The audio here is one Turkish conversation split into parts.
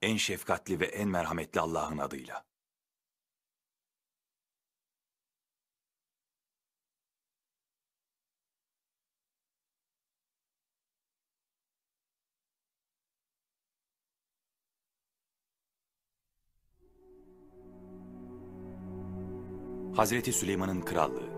en şefkatli ve en merhametli Allah'ın adıyla. Hazreti Süleyman'ın krallığı.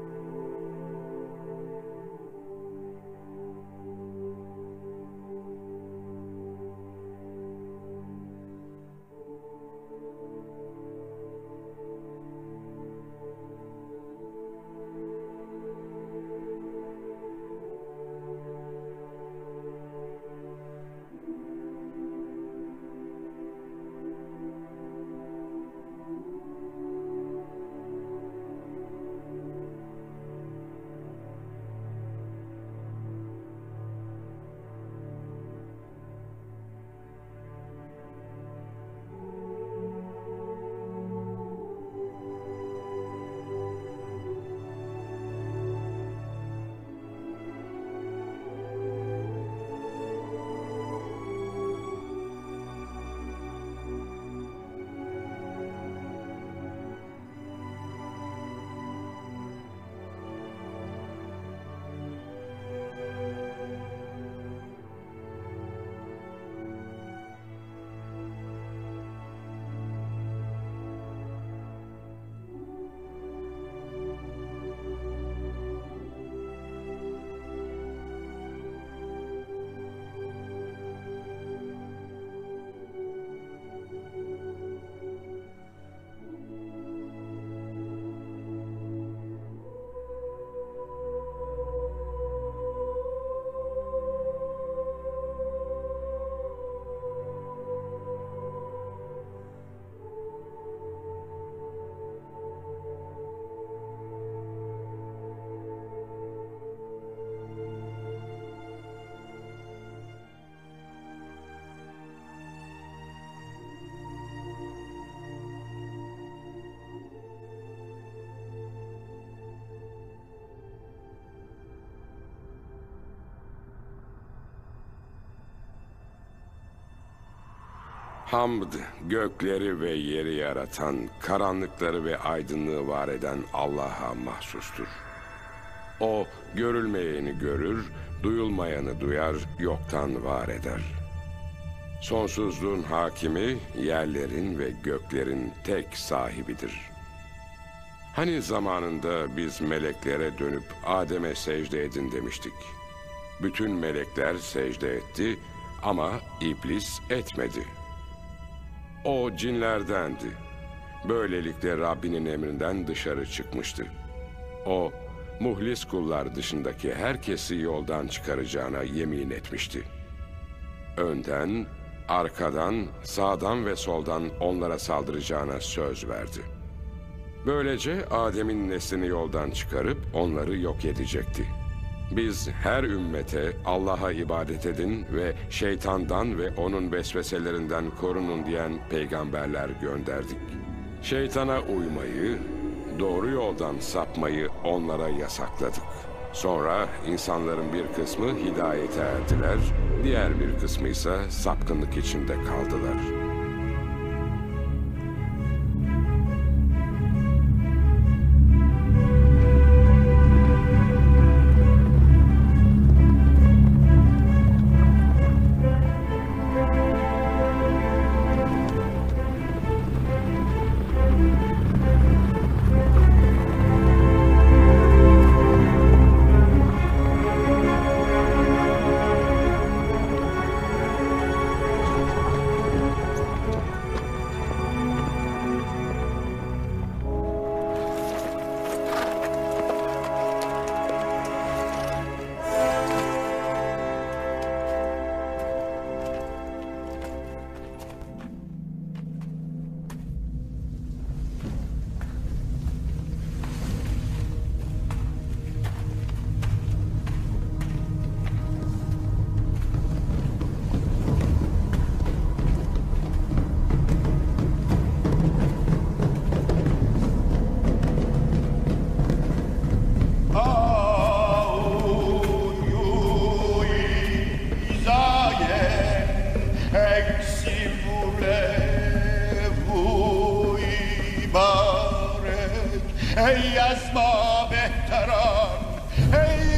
Hamd, gökleri ve yeri yaratan, karanlıkları ve aydınlığı var eden Allah'a mahsustur. O, görülmeyeni görür, duyulmayanı duyar, yoktan var eder. Sonsuzluğun hakimi, yerlerin ve göklerin tek sahibidir. Hani zamanında biz meleklere dönüp Adem'e secde edin demiştik. Bütün melekler secde etti ama iblis etmedi. O cinlerdendi. Böylelikle Rabbinin emrinden dışarı çıkmıştı. O, muhlis kullar dışındaki herkesi yoldan çıkaracağına yemin etmişti. Önden, arkadan, sağdan ve soldan onlara saldıracağına söz verdi. Böylece Adem'in neslini yoldan çıkarıp onları yok edecekti. Biz her ümmete Allah'a ibadet edin ve şeytandan ve onun vesveselerinden korunun diyen peygamberler gönderdik. Şeytana uymayı, doğru yoldan sapmayı onlara yasakladık. Sonra insanların bir kısmı hidayete erdiler, diğer bir kısmı ise sapkınlık içinde kaldılar. ای از ما بهتران، ای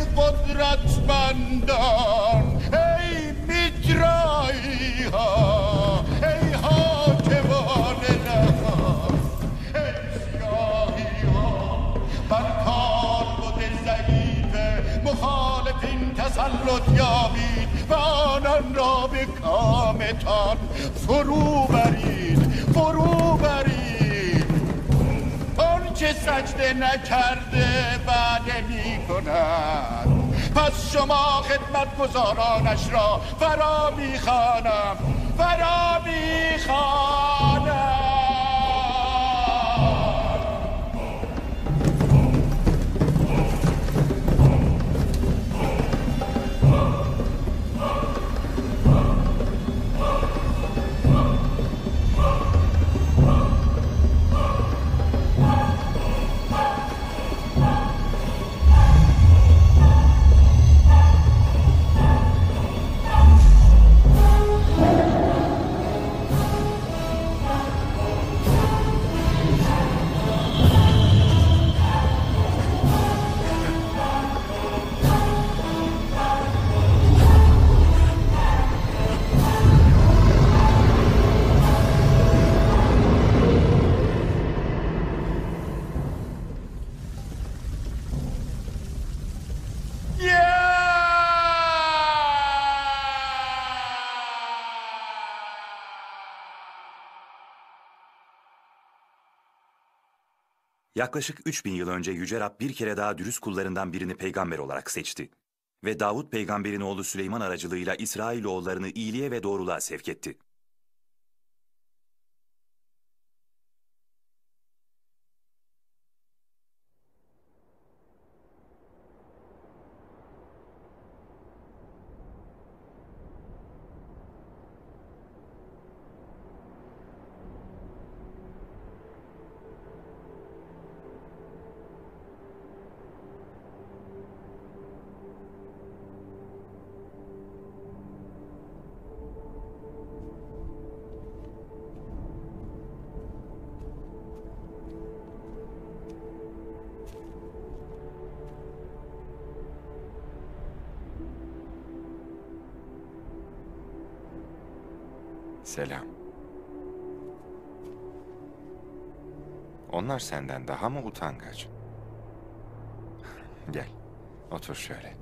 قدرتمندان، ای میترایی ها، ای حاکمان نهان، ای سیاهی ها بر کار بود ضعیف مخالفین تسلط یابید و آنان را به کامتان فرو برید، فرو برید. اون که سجده نکرده وعده می کند، پس شما خدمتگزارانش را فرا می خوانم، فرا می خوانم. Yaklaşık 3000 yıl önce Yüce Rab bir kere daha dürüst kullarından birini peygamber olarak seçti. Ve Davut peygamberin oğlu Süleyman aracılığıyla İsrailoğullarını iyiliğe ve doğruluğa sevk etti. Selam. Onlar senden daha mı utangaç? Gel, otur şöyle.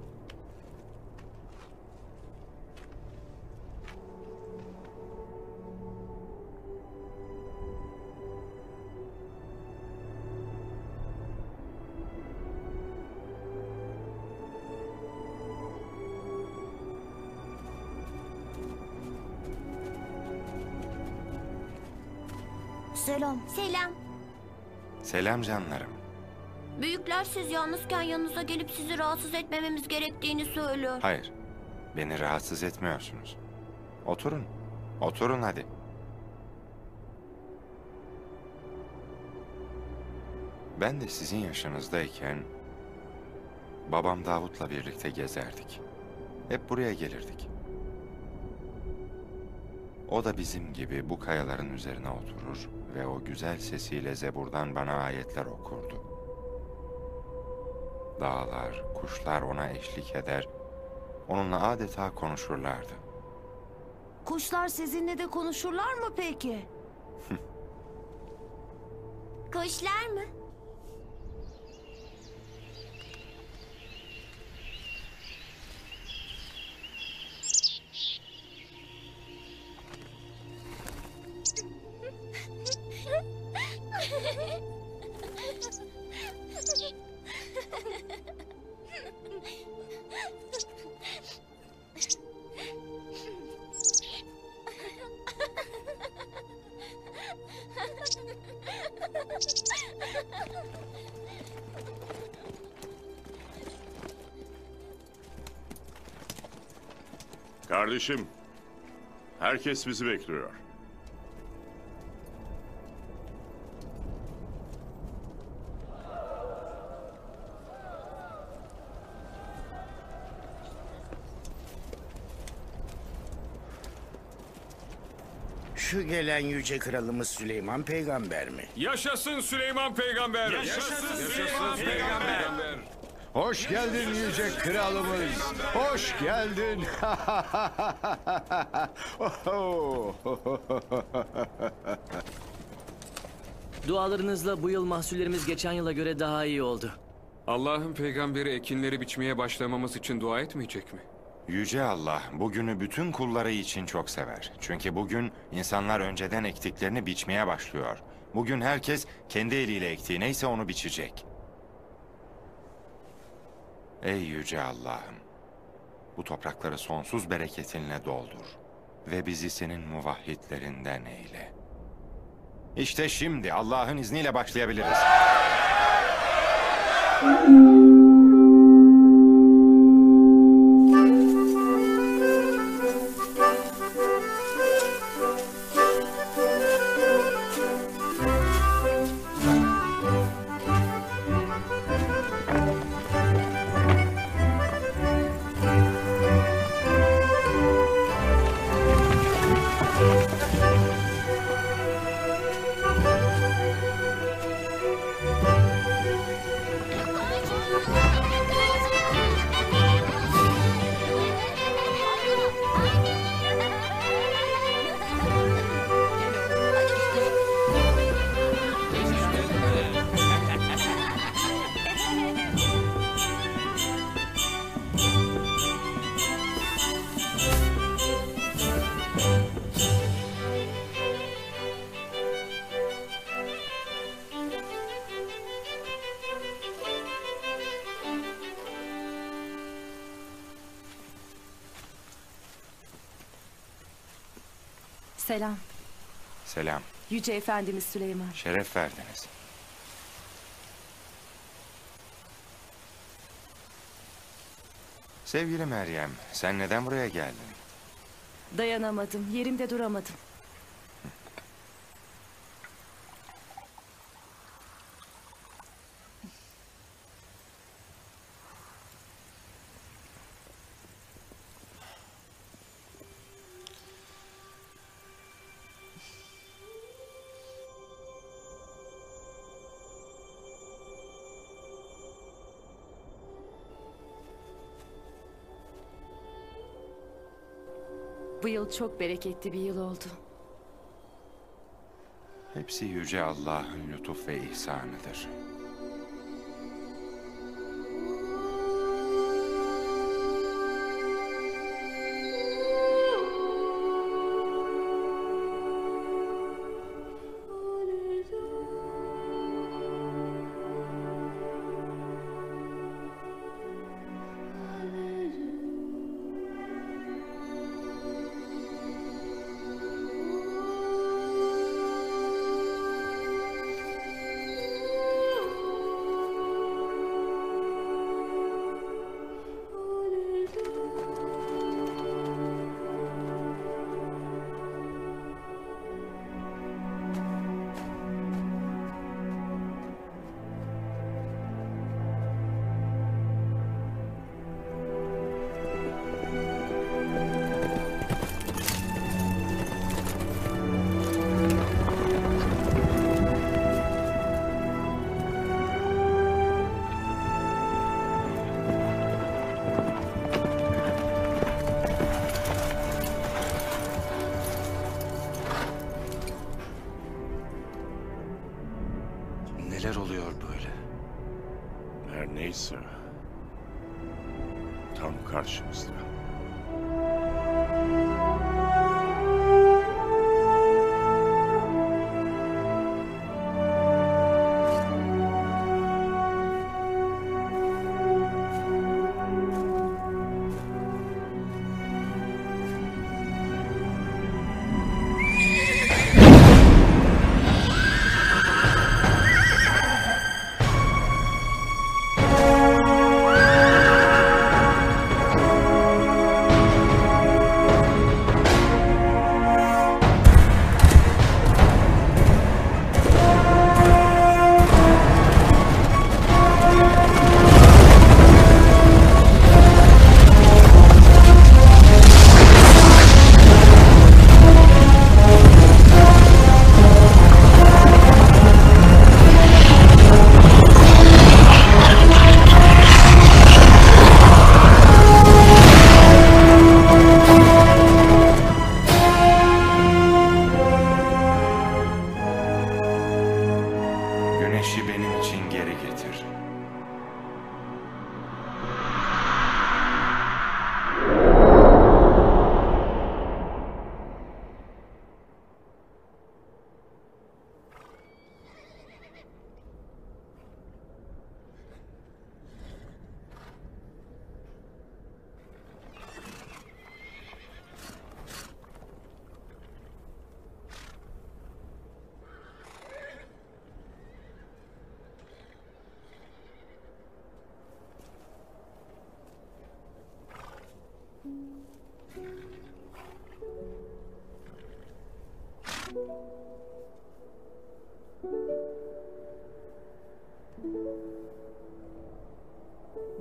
Selam. Selam. Selam canlarım. Büyükler siz yalnızken yanınıza gelip sizi rahatsız etmememiz gerektiğini söylüyor. Hayır, beni rahatsız etmiyorsunuz. Oturun, oturun hadi. Ben de sizin yaşınızdayken babam Davut'la birlikte gezerdik. Hep buraya gelirdik. O da bizim gibi bu kayaların üzerine oturur ve o güzel sesiyle Zebur'dan bana ayetler okurdu. Dağlar, kuşlar ona eşlik eder, onunla adeta konuşurlardı. Kuşlar sizinle de konuşurlar mı peki? Kuşlar mı? Kardeşim, herkes bizi bekliyor. Şu gelen yüce kralımız Süleyman peygamber mi? Yaşasın Süleyman peygamber! Yaşasın Süleyman peygamber! Hoş geldin yüce kralımız. Hoş geldin. Dualarınızla bu yıl mahsullerimiz geçen yıla göre daha iyi oldu. Allah'ın peygamberi ekinleri biçmeye başlamamız için dua etmeyecek mi? Yüce Allah bugünü bütün kulları için çok sever. Çünkü bugün insanlar önceden ektiklerini biçmeye başlıyor. Bugün herkes kendi eliyle ektiği neyse onu biçecek. Ey Yüce Allah'ım! Bu toprakları sonsuz bereketinle doldur ve bizi senin muvahhidlerinden eyle. İşte şimdi Allah'ın izniyle başlayabiliriz. Selam. Selam. Yüce Efendimiz Süleyman. Şeref verdiniz. Sevgili Meryem, sen neden buraya geldin? Dayanamadım. Yerimde duramadım. Bu yıl çok bereketli bir yıl oldu. Hepsi Yüce Allah'ın lütuf ve ihsanıdır. Neler oluyor böyle? Her neyse. Tam karşımızda.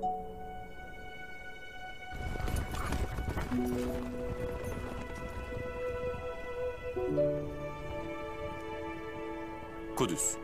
Kudüs.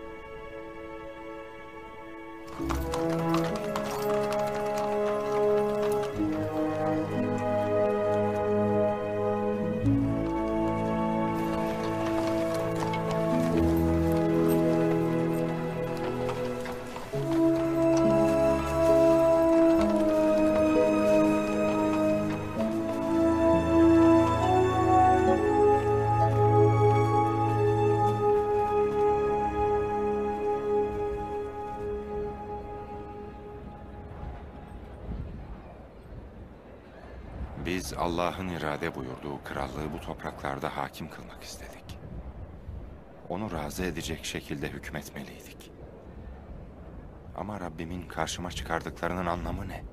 Biz Allah'ın irade buyurduğu krallığı bu topraklarda hakim kılmak istedik. Onu razı edecek şekilde hükmetmeliydik. Ama Rabbimin karşıma çıkardıklarının anlamı ne?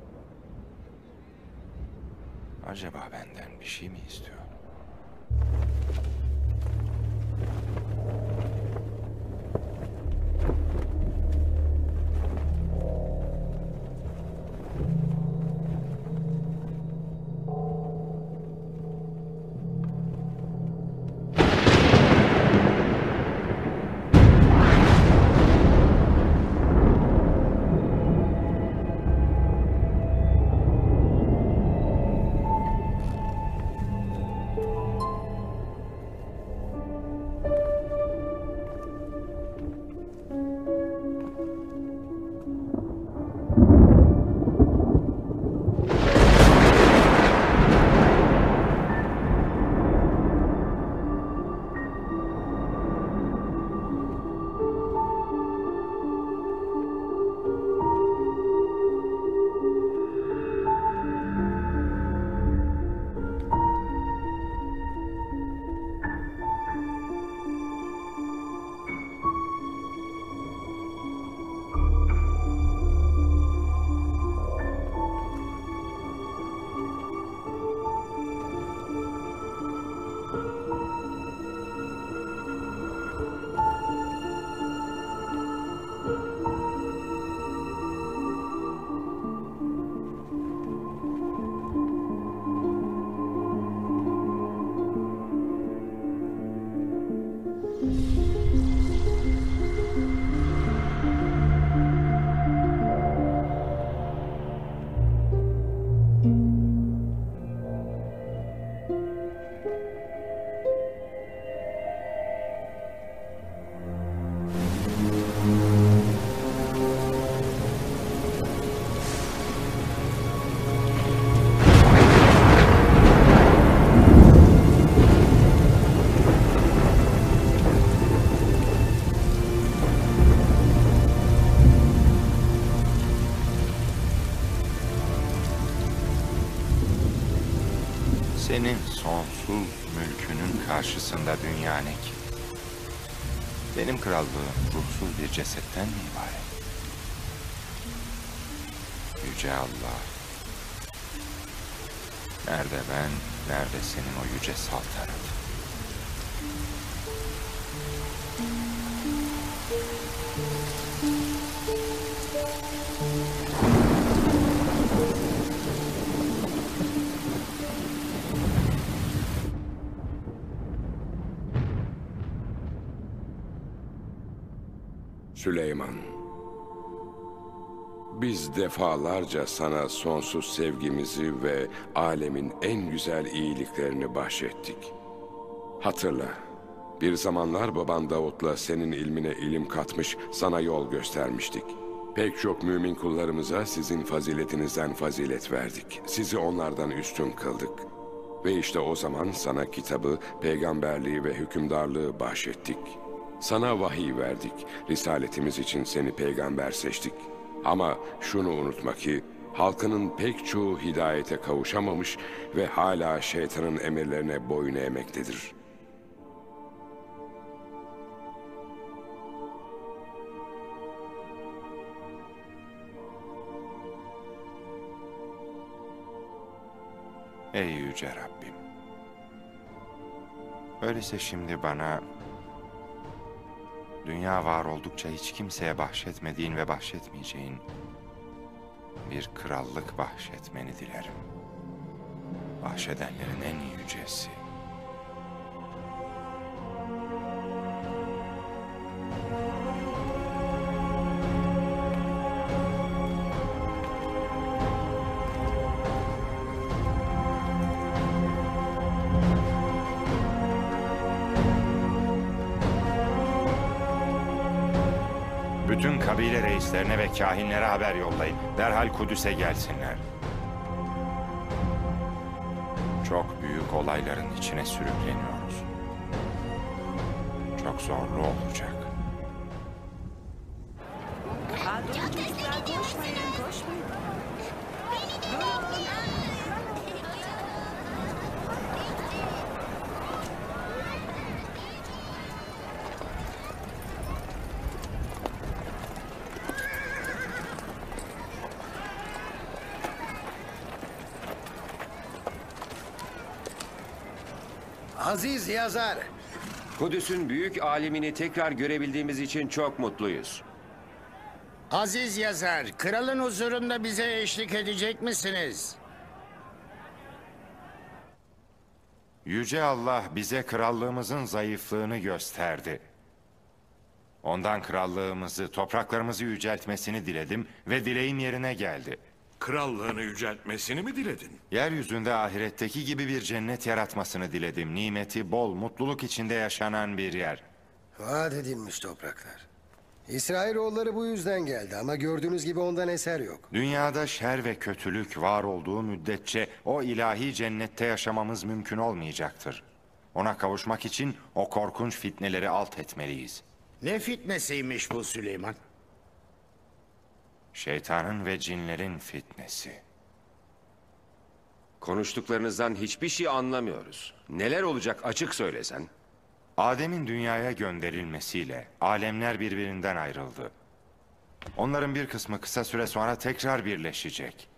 Acaba benden bir şey mi istiyor? Senin sonsuz mülkünün karşısında dünya ne ki? Benim krallığım ruhsuz bir cesetten mi ibaret? Yüce Allah. Nerede ben, nerede senin o yüce saltanat? Süleyman, biz defalarca sana sonsuz sevgimizi ve alemin en güzel iyiliklerini bahşettik. Hatırla, bir zamanlar baban Davut'la senin ilmine ilim katmış, sana yol göstermiştik. Pek çok mümin kullarımıza sizin faziletinizden fazilet verdik. Sizi onlardan üstün kıldık. Ve işte o zaman sana kitabı, peygamberliği ve hükümdarlığı bahşettik. Sana vahiy verdik, risaletimiz için seni peygamber seçtik. Ama şunu unutma ki, halkının pek çoğu hidayete kavuşamamış ve hala şeytanın emirlerine boyun eğmektedir. Ey yüce Rabbim! Öyleyse şimdi bana dünya var oldukça hiç kimseye bahşetmediğin ve bahşetmeyeceğin bir krallık bahşetmeni dilerim. Bahşedenlerin en yücesi. Bütün kabile reislerine ve kahinlere haber yollayın. Derhal Kudüs'e gelsinler. Çok büyük olayların içine sürükleniyoruz. Çok zorlu olacak. Aziz yazar, Kudüs'ün büyük alimini tekrar görebildiğimiz için çok mutluyuz. Aziz yazar, kralın huzurunda bize eşlik edecek misiniz? Yüce Allah bize krallığımızın zayıflığını gösterdi. Ondan krallığımızı, topraklarımızı yüceltmesini diledim ve dileğim yerine geldi. Krallığını yüceltmesini mi diledin? Yeryüzünde ahiretteki gibi bir cennet yaratmasını diledim. Nimeti bol, mutluluk içinde yaşanan bir yer. Vaat edilmiş topraklar. İsrailoğulları bu yüzden geldi ama gördüğünüz gibi ondan eser yok. Dünyada şer ve kötülük var olduğu müddetçe o ilahi cennette yaşamamız mümkün olmayacaktır. Ona kavuşmak için o korkunç fitneleri alt etmeliyiz. Ne fitnesiymiş bu Süleyman? Şeytanın ve cinlerin fitnesi. Konuştuklarınızdan hiçbir şey anlamıyoruz. Neler olacak açık söylesen. Adem'in dünyaya gönderilmesiyle alemler birbirinden ayrıldı. Onların bir kısmı kısa süre sonra tekrar birleşecek.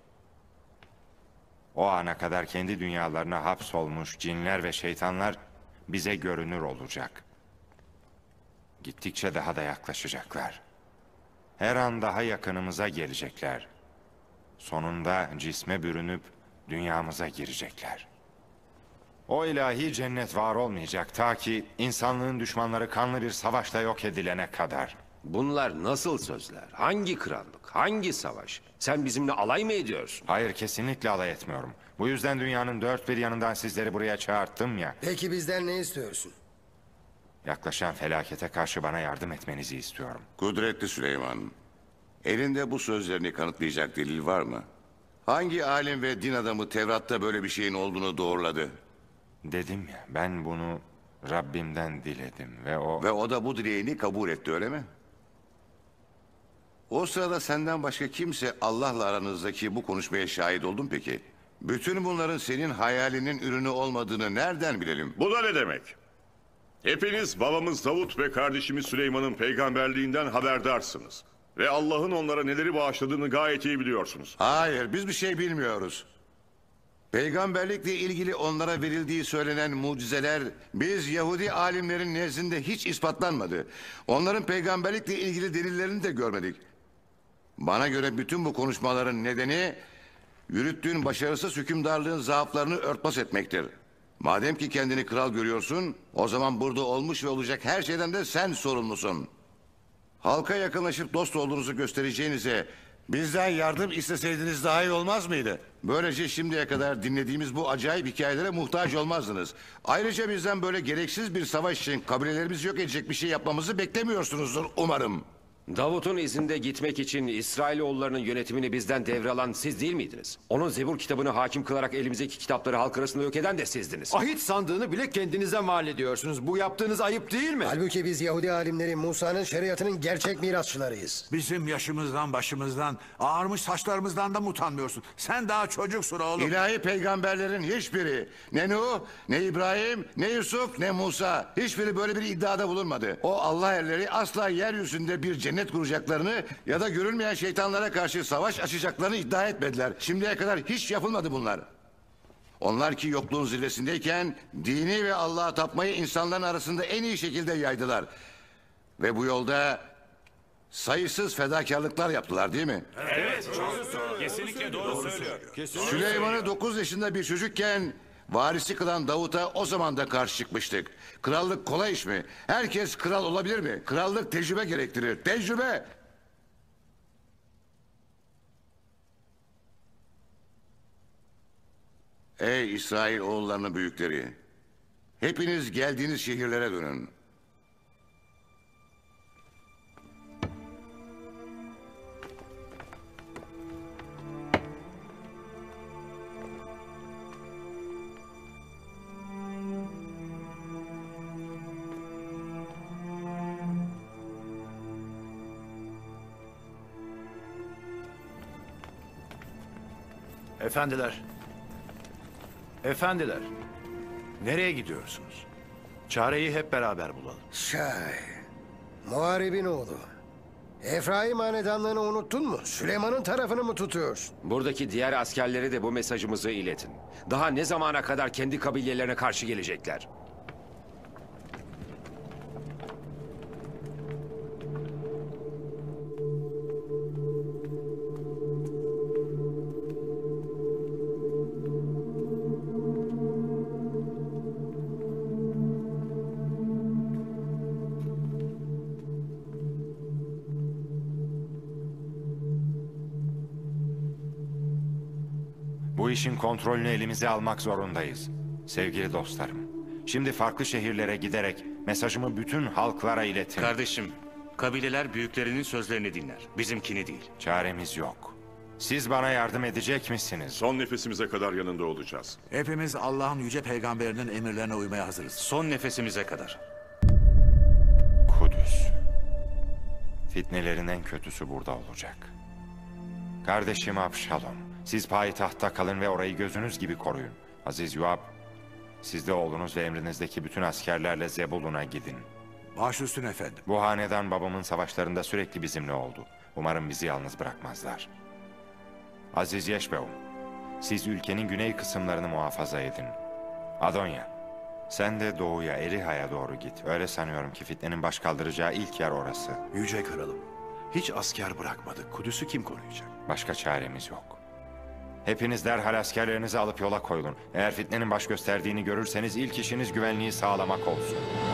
O ana kadar kendi dünyalarına hapsolmuş cinler ve şeytanlar bize görünür olacak. Gittikçe daha da yaklaşacaklar. Her an daha yakınımıza gelecekler. Sonunda cisme bürünüp dünyamıza girecekler. O ilahi cennet var olmayacak ta ki insanlığın düşmanları kanlı bir savaşla yok edilene kadar. Bunlar nasıl sözler? Hangi krallık? Hangi savaş? Sen bizimle alay mı ediyorsun? Hayır, kesinlikle alay etmiyorum. Bu yüzden dünyanın dört bir yanından sizleri buraya çağırttım ya. Peki bizden ne istiyorsun? Yaklaşan felakete karşı bana yardım etmenizi istiyorum. Kudretli Süleyman, elinde bu sözlerini kanıtlayacak delil var mı? Hangi alim ve din adamı Tevrat'ta böyle bir şeyin olduğunu doğruladı? Dedim ya, ben bunu Rabbimden diledim ve o... Ve o da bu dileğini kabul etti, öyle mi? O sırada senden başka kimse Allah'la aranızdaki bu konuşmaya şahit oldu mu peki? Bütün bunların senin hayalinin ürünü olmadığını nereden bilelim? Bu da ne demek? Hepiniz babamız Davut ve kardeşimiz Süleyman'ın peygamberliğinden haberdarsınız. Ve Allah'ın onlara neleri bağışladığını gayet iyi biliyorsunuz. Hayır, biz bir şey bilmiyoruz. Peygamberlikle ilgili onlara verildiği söylenen mucizeler biz Yahudi alimlerin nezdinde hiç ispatlanmadı. Onların peygamberlikle ilgili delillerini de görmedik. Bana göre bütün bu konuşmaların nedeni yürüttüğün başarısız hükümdarlığın zaaflarını örtbas etmektir. Madem ki kendini kral görüyorsun, o zaman burada olmuş ve olacak her şeyden de sen sorumlusun. Halka yakınlaşıp dost olduğunuzu göstereceğinize bizden yardım isteseydiniz daha iyi olmaz mıydı? Böylece şimdiye kadar dinlediğimiz bu acayip hikayelere muhtaç olmazdınız. Ayrıca bizden böyle gereksiz bir savaş için kabilelerimizi yok edecek bir şey yapmamızı beklemiyorsunuzdur umarım. Davut'un izinde gitmek için İsrailoğullarının yönetimini bizden devralan siz değil miydiniz? Onun Zebur kitabını hakim kılarak elimizdeki kitapları halk arasında yok eden de sizdiniz. Ahit sandığını bile kendinize mal ediyorsunuz. Bu yaptığınız ayıp değil mi? Halbuki biz Yahudi alimleri Musa'nın şeriatının gerçek mirasçılarıyız. Bizim yaşımızdan, başımızdan, ağarmış saçlarımızdan da mı utanmıyorsun? Sen daha çocuksun oğlum. İlahi peygamberlerin hiçbiri, ne Nuh, ne İbrahim, ne Yusuf, ne Musa, hiçbiri böyle bir iddiada bulunmadı. O Allah erleri asla yeryüzünde bir cennet kuracaklarını ya da görülmeyen şeytanlara karşı savaş açacaklarını iddia etmediler. Şimdiye kadar hiç yapılmadı bunlar. Onlar ki yokluğun zirvesindeyken dini ve Allah'a tapmayı insanların arasında en iyi şekilde yaydılar. Ve bu yolda sayısız fedakarlıklar yaptılar değil mi? Evet, kesinlikle doğru söylüyor. Süleyman'ı 9 yaşında bir çocukken varisi kılan Davut'a o zaman da karşı çıkmıştık. Krallık kolay iş mi? Herkes kral olabilir mi? Krallık tecrübe gerektirir. Tecrübe! Ey İsrail oğullarının büyükleri! Hepiniz geldiğiniz şehirlere dönün. Efendiler. Efendiler. Nereye gidiyorsunuz? Çareyi hep beraber bulalım. Muharibin oğlu. Efraim hanedanlığını unuttun mu? Süleyman'ın tarafını mı tutuyorsun? Buradaki diğer askerlere de bu mesajımızı iletin. Daha ne zamana kadar kendi kabilelerine karşı gelecekler? Bu işin kontrolünü elimize almak zorundayız. Sevgili dostlarım, şimdi farklı şehirlere giderek mesajımı bütün halklara iletin. Kardeşim, kabileler büyüklerinin sözlerini dinler, bizimkini değil. Çaremiz yok. Siz bana yardım edecek misiniz? Son nefesimize kadar yanında olacağız. Hepimiz Allah'ın yüce peygamberinin emirlerine uymaya hazırız. Son nefesimize kadar. Kudüs. Fitnelerin en kötüsü burada olacak. Kardeşim Abşalom, siz payitahtta kalın ve orayı gözünüz gibi koruyun. Aziz Yuab, siz de oğlunuz ve emrinizdeki bütün askerlerle Zebulun'a gidin. Baş üstüne efendim. Bu hanedan babamın savaşlarında sürekli bizimle oldu. Umarım bizi yalnız bırakmazlar. Aziz Yeşbeum, siz ülkenin güney kısımlarını muhafaza edin. Adonya, sen de doğuya, Eriha'ya doğru git. Öyle sanıyorum ki fitnenin baş kaldıracağı ilk yer orası. Yüce kralım, hiç asker bırakmadık. Kudüs'ü kim koruyacak? Başka çaremiz yok. Hepiniz derhal askerlerinizi alıp yola koyulun. Eğer fitnenin baş gösterdiğini görürseniz ilk işiniz güvenliği sağlamak olsun.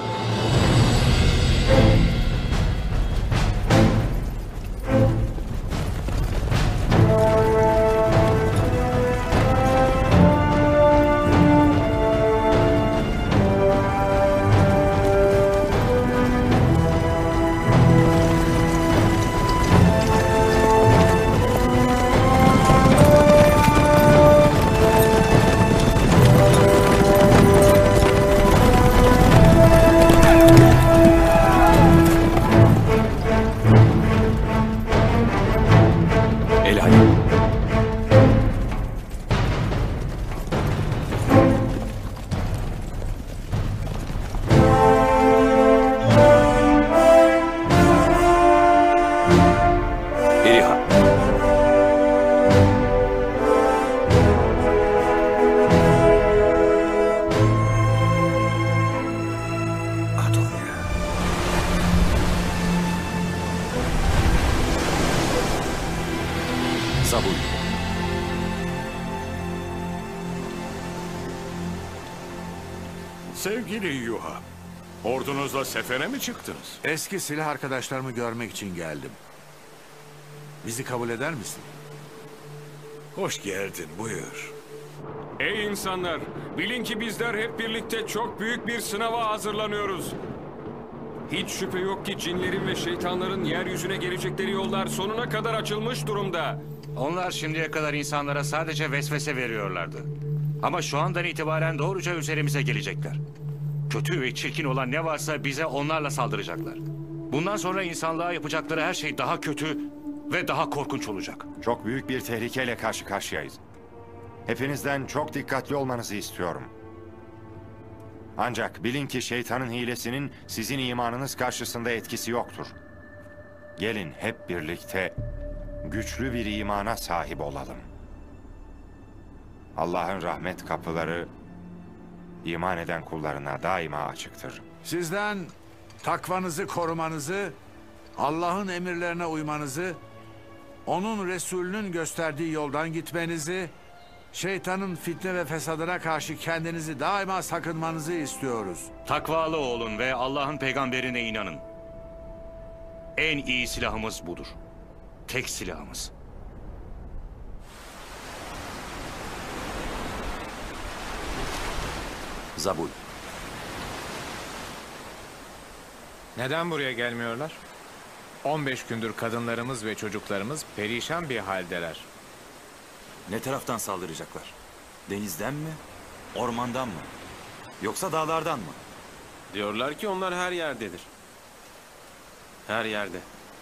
Sevgili Yuha, ordunuzla sefere mi çıktınız? Eski silah arkadaşlarımı görmek için geldim. Bizi kabul eder misin? Hoş geldin, buyur. Ey insanlar, bilin ki bizler hep birlikte çok büyük bir sınava hazırlanıyoruz. Hiç şüphe yok ki cinlerin ve şeytanların yeryüzüne gelecekleri yollar sonuna kadar açılmış durumda. Onlar şimdiye kadar insanlara sadece vesvese veriyorlardı. Ama şu andan itibaren doğruca üzerimize gelecekler. Kötü ve çirkin olan ne varsa bize onlarla saldıracaklar. Bundan sonra insanlığa yapacakları her şey daha kötü ve daha korkunç olacak. Çok büyük bir tehlikeyle karşı karşıyayız. Hepinizden çok dikkatli olmanızı istiyorum. Ancak bilin ki şeytanın hilesinin sizin imanınız karşısında etkisi yoktur. Gelin hep birlikte güçlü bir imana sahip olalım. Allah'ın rahmet kapıları iman eden kullarına daima açıktır. Sizden takvanızı korumanızı Allah'ın emirlerine uymanızı, onun Resulünün gösterdiği yoldan gitmenizi, şeytanın fitne ve fesadına karşı kendinizi daima sakınmanızı istiyoruz. Takvalı olun ve Allah'ın peygamberine inanın. En iyi silahımız budur. Tek silahımız. Zabul. Neden buraya gelmiyorlar? 15 gündür kadınlarımız ve çocuklarımız perişan bir haldeler. Ne taraftan saldıracaklar? Denizden mi? Ormandan mı? Yoksa dağlardan mı? Diyorlar ki onlar her yerdedir. Her yerde.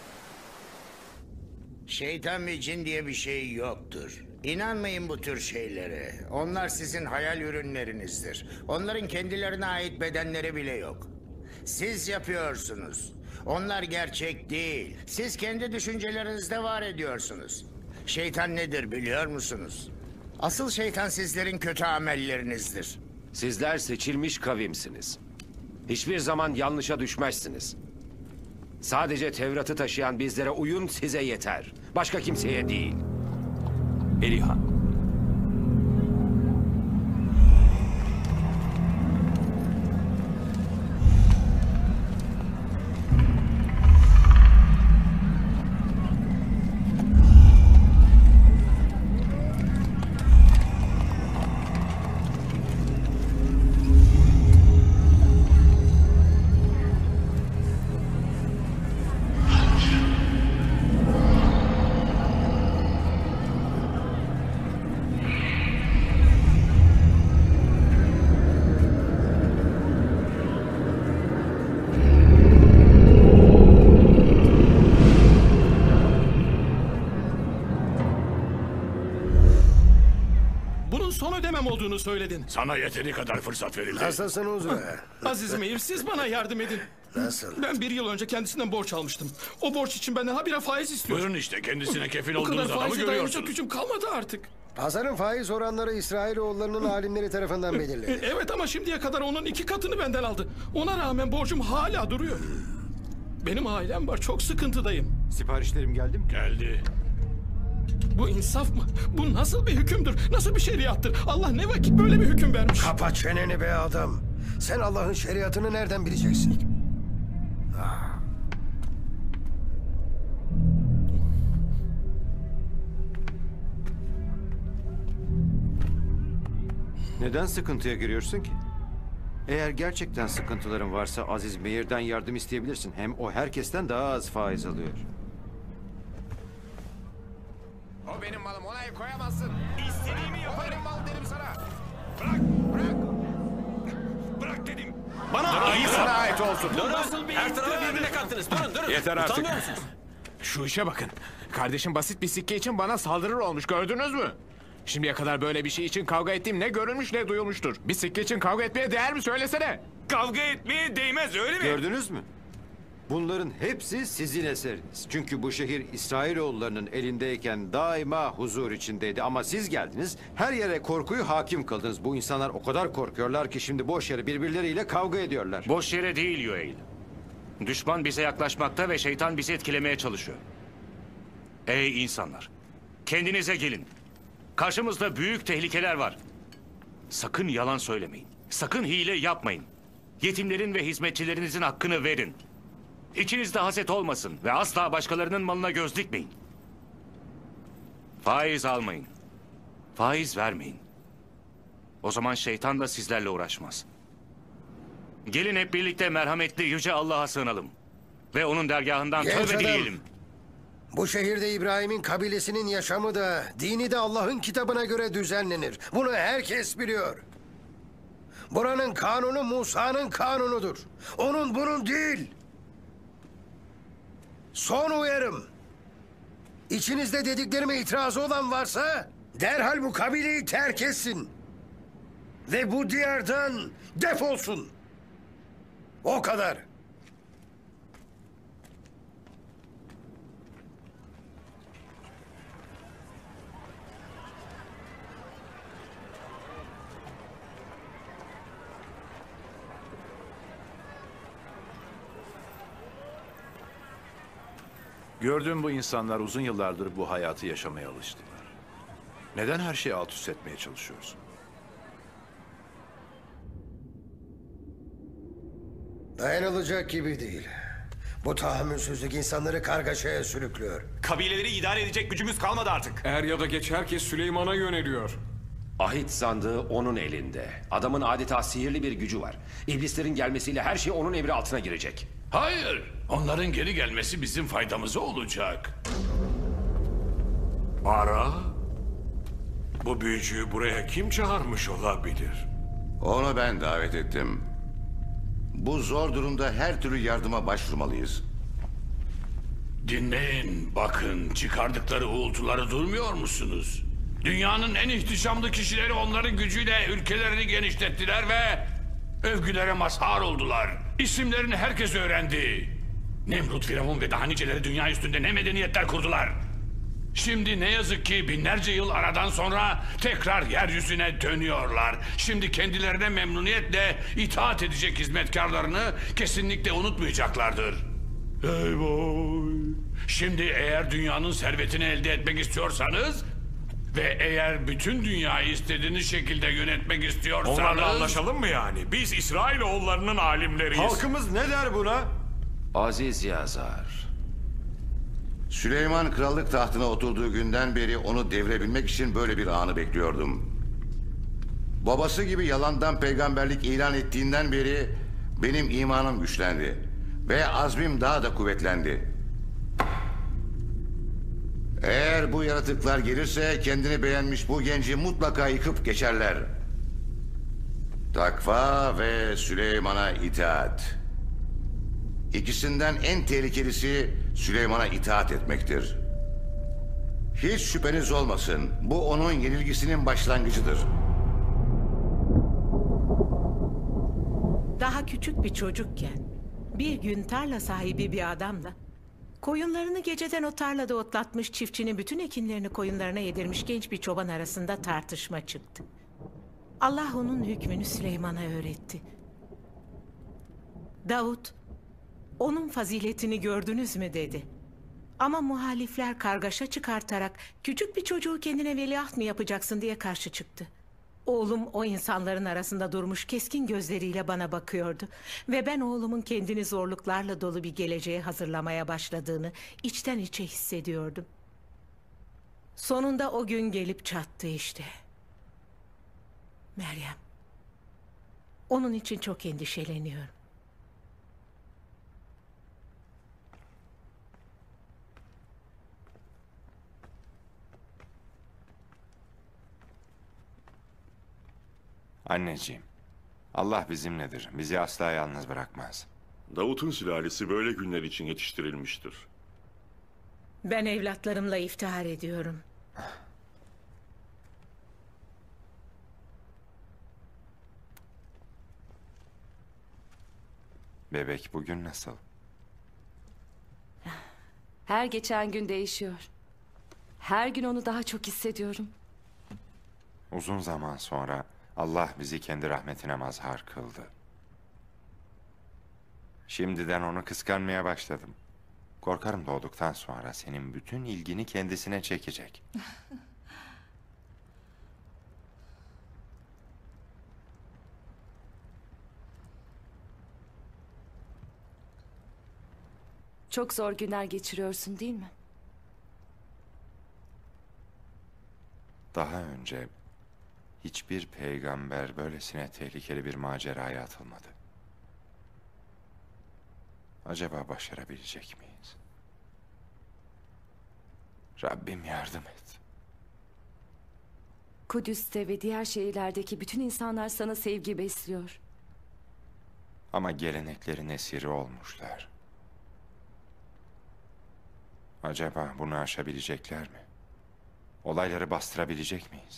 Şeytan ve cin diye bir şey yoktur. İnanmayın bu tür şeylere. Onlar sizin hayal ürünlerinizdir. Onların kendilerine ait bedenleri bile yok. Siz yapıyorsunuz. Onlar gerçek değil. Siz kendi düşüncelerinizde var ediyorsunuz. Şeytan nedir biliyor musunuz? Asıl şeytan sizlerin kötü amellerinizdir. Sizler seçilmiş kavimsiniz. Hiçbir zaman yanlışa düşmezsiniz. Sadece Tevrat'ı taşıyan bizlere uyun size yeter. Başka kimseye değil. Eliha. Son ödemem olduğunu söyledin. Sana yeteri kadar fırsat verildi. Nasılsınız be? Aziz Meir, siz bana yardım edin. Nasıl? Ben 1 yıl önce kendisinden borç almıştım. O borç için benden habire faiz istiyor. Buyurun işte kendisine kefil Bu olduğunuz kadar adamı faize dayanacak görüyorsunuz. gücüm kalmadı artık. Pazarın faiz oranları İsrailoğullarının alimleri tarafından belirledi. Evet ama şimdiye kadar onun 2 katını benden aldı. Ona rağmen borcum hala duruyor. Benim ailem var, çok sıkıntıdayım. Siparişlerim geldi mi? Geldi. Bu insaf mı? Bu nasıl bir hükümdür? Nasıl bir şeriattır? Allah ne vakit böyle bir hüküm vermiş? Kapa çeneni be adam. Sen Allah'ın şeriatını nereden bileceksin? Neden sıkıntıya giriyorsun ki? Eğer gerçekten sıkıntıların varsa Aziz Meir'den yardım isteyebilirsin. Hem o herkesten daha az faiz alıyor. O benim malım, ona el koyamazsın. İstediğimi yaparım mal derim sana. Bırak. Bırak dedim. Bana iyi sana ait olsun. Her tarafı birbirine kattınız. Durun. Yeter artık. Utanmıyor musunuz? Şu işe bakın. Kardeşim basit bir sikke için bana saldırır olmuş, gördünüz mü? Şimdiye kadar böyle bir şey için kavga ettiğim ne görülmüş ne duyulmuştur. Bir sikke için kavga etmeye değer mi söylesene? Kavga etmeye değmez öyle mi? Gördünüz mü? Bunların hepsi sizin eseriniz. Çünkü bu şehir İsrailoğullarının elindeyken daima huzur içindeydi. Ama siz geldiniz, her yere korkuyu hakim kıldınız. Bu insanlar o kadar korkuyorlar ki şimdi boş yere birbirleriyle kavga ediyorlar. Boş yere değil Yoel. Düşman bize yaklaşmakta ve şeytan bizi etkilemeye çalışıyor. Ey insanlar! Kendinize gelin. Karşımızda büyük tehlikeler var. Sakın yalan söylemeyin. Sakın hile yapmayın. Yetimlerin ve hizmetçilerinizin hakkını verin. İçinizde haset olmasın ve asla başkalarının malına göz dikmeyin. Faiz almayın. Faiz vermeyin. O zaman şeytan da sizlerle uğraşmaz. Gelin hep birlikte merhametli yüce Allah'a sığınalım. Ve onun dergahından Genç tövbe adam. dileyelim. Bu şehirde İbrahim'in kabilesinin yaşamı da, dini de Allah'ın kitabına göre düzenlenir. Bunu herkes biliyor. Buranın kanunu Musa'nın kanunudur. Onun bunun değil. Son uyarım. İçinizde dediklerime itirazı olan varsa derhal bu kabileyi terk etsin. Ve bu diyardan defolsun. O kadar. Gördüğüm bu insanlar uzun yıllardır bu hayatı yaşamaya alıştılar. Neden her şeyi alt üst etmeye çalışıyorsun? Dayanılacak gibi değil. Bu tahammülsüzlük insanları kargaşaya sürüklüyor. Kabileleri idare edecek gücümüz kalmadı artık. Er ya da geç herkes Süleyman'a yöneliyor. Ahit sandığı onun elinde. Adamın adeta sihirli bir gücü var. İblislerin gelmesiyle her şey onun emri altına girecek. Hayır, onların geri gelmesi bizim faydamıza olacak. Para? Bu büyücüyü buraya kim çağırmış olabilir? Onu ben davet ettim. Bu zor durumda her türlü yardıma başvurmalıyız. Dinleyin, bakın, çıkardıkları uğultuları duymuyor musunuz? Dünyanın en ihtişamlı kişileri onların gücüyle ülkelerini genişlettiler ve övgülere mazhar oldular. İsimlerini herkes öğrendi. Nemrut, Firavun ve daha niceleri dünya üstünde ne medeniyetler kurdular. Şimdi ne yazık ki binlerce yıl aradan sonra tekrar yeryüzüne dönüyorlar. Şimdi kendilerine memnuniyetle itaat edecek hizmetkarlarını kesinlikle unutmayacaklardır. Eyvah! Şimdi eğer dünyanın servetini elde etmek istiyorsanız ve eğer bütün dünyayı istediğiniz şekilde yönetmek istiyorsanız... Onlarla anlaşalım mı yani? Biz İsrailoğullarının alimleriyiz. Halkımız ne der buna? Aziz Yazar. Süleyman krallık tahtına oturduğu günden beri onu devirebilmek için böyle bir anı bekliyordum. Babası gibi yalandan peygamberlik ilan ettiğinden beri benim imanım güçlendi ve azmim daha da kuvvetlendi. Eğer bu yaratıklar gelirse kendini beğenmiş bu genci mutlaka yıkıp geçerler. Takva ve Süleyman'a itaat. İkisinden en tehlikelisi Süleyman'a itaat etmektir. Hiç şüpheniz olmasın, bu onun yenilgisinin başlangıcıdır. Daha küçük bir çocukken bir gün tarla sahibi bir adamla koyunlarını geceden o tarlada otlatmış çiftçinin bütün ekinlerini koyunlarına yedirmiş genç bir çoban arasında tartışma çıktı. Allah onun hükmünü Süleyman'a öğretti. Davut, onun faziletini gördünüz mü dedi. Ama muhalifler kargaşa çıkartarak küçük bir çocuğu kendine veliaht mı yapacaksın diye karşı çıktı. Oğlum o insanların arasında durmuş keskin gözleriyle bana bakıyordu. Ve ben oğlumun kendini zorluklarla dolu bir geleceğe hazırlamaya başladığını içten içe hissediyordum. Sonunda o gün gelip çattı işte. Meryem. Onun için çok endişeleniyorum. Anneciğim, Allah bizimledir. Bizi asla yalnız bırakmaz. Davut'un sülalesi böyle günler için yetiştirilmiştir. Ben evlatlarımla iftihar ediyorum. Bebek bugün nasıl? Her geçen gün değişiyor. Her gün onu daha çok hissediyorum. Uzun zaman sonra Allah bizi kendi rahmetine mazhar kıldı. Şimdiden onu kıskanmaya başladım. Korkarım doğduktan sonra senin bütün ilgini kendisine çekecek. Çok zor günler geçiriyorsun değil mi? Daha önce hiçbir peygamber böylesine tehlikeli bir maceraya atılmadı. Acaba başarabilecek miyiz? Rabbim yardım et. Kudüs'te ve diğer şehirlerdeki bütün insanlar sana sevgi besliyor. Ama geleneklerin esiri olmuşlar. Acaba bunu aşabilecekler mi? Olayları bastırabilecek miyiz?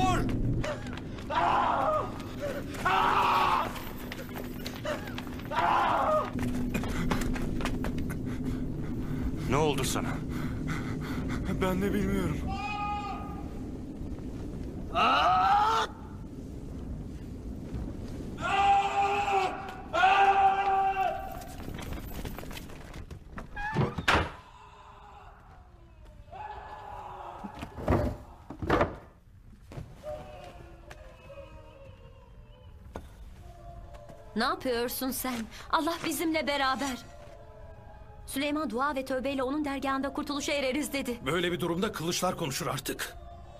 Dur! Ne oldu sana? Ben de bilmiyorum. Ne yapıyorsun sen? Allah bizimle beraber. Süleyman dua ve tövbeyle onun dergahında kurtuluşa ereriz dedi. Böyle bir durumda kılıçlar konuşur artık.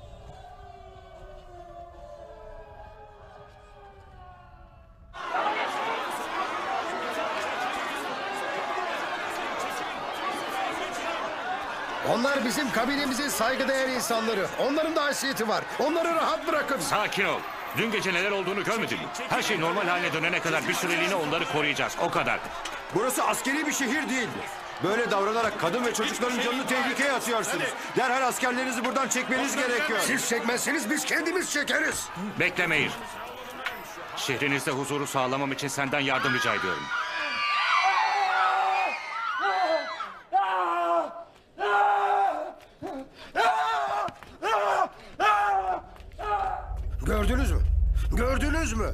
Onlar bizim kabilemizin saygıdeğer insanları. Onların da haysiyeti var. Onları rahat bırakın. Sakin ol. Dün gece neler olduğunu görmedin mi? Her şey normal haline dönene kadar bir süreliğine onları koruyacağız. O kadar. Burası askeri bir şehir değildir. Böyle davranarak kadın ve çocukların canını tehlikeye atıyorsunuz. Derhal askerlerinizi buradan çekmeniz gerekiyor. Siz çekmezseniz biz kendimiz çekeriz. Bekle Meir. Şehrinizde huzuru sağlamam için senden yardım rica ediyorum. Gördünüz mü? Gördünüz mü?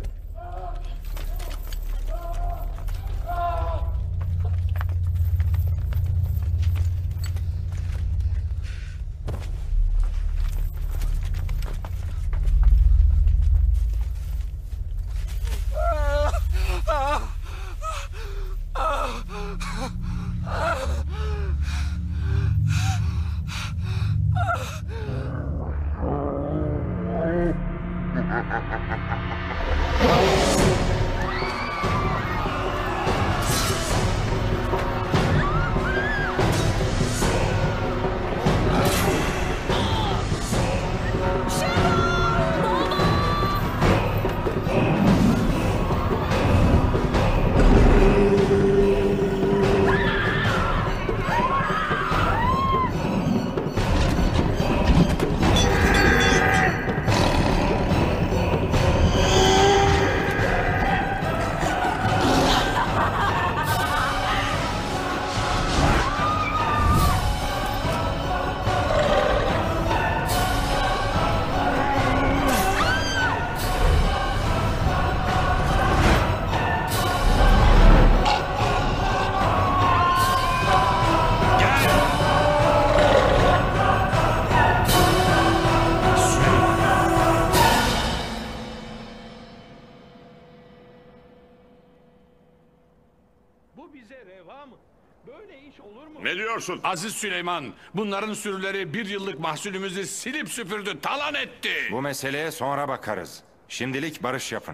Ne diyorsun? Aziz Süleyman, bunların sürüleri bir yıllık mahsulümüzü silip süpürdü, talan etti. Bu meseleye sonra bakarız. Şimdilik barış yapın.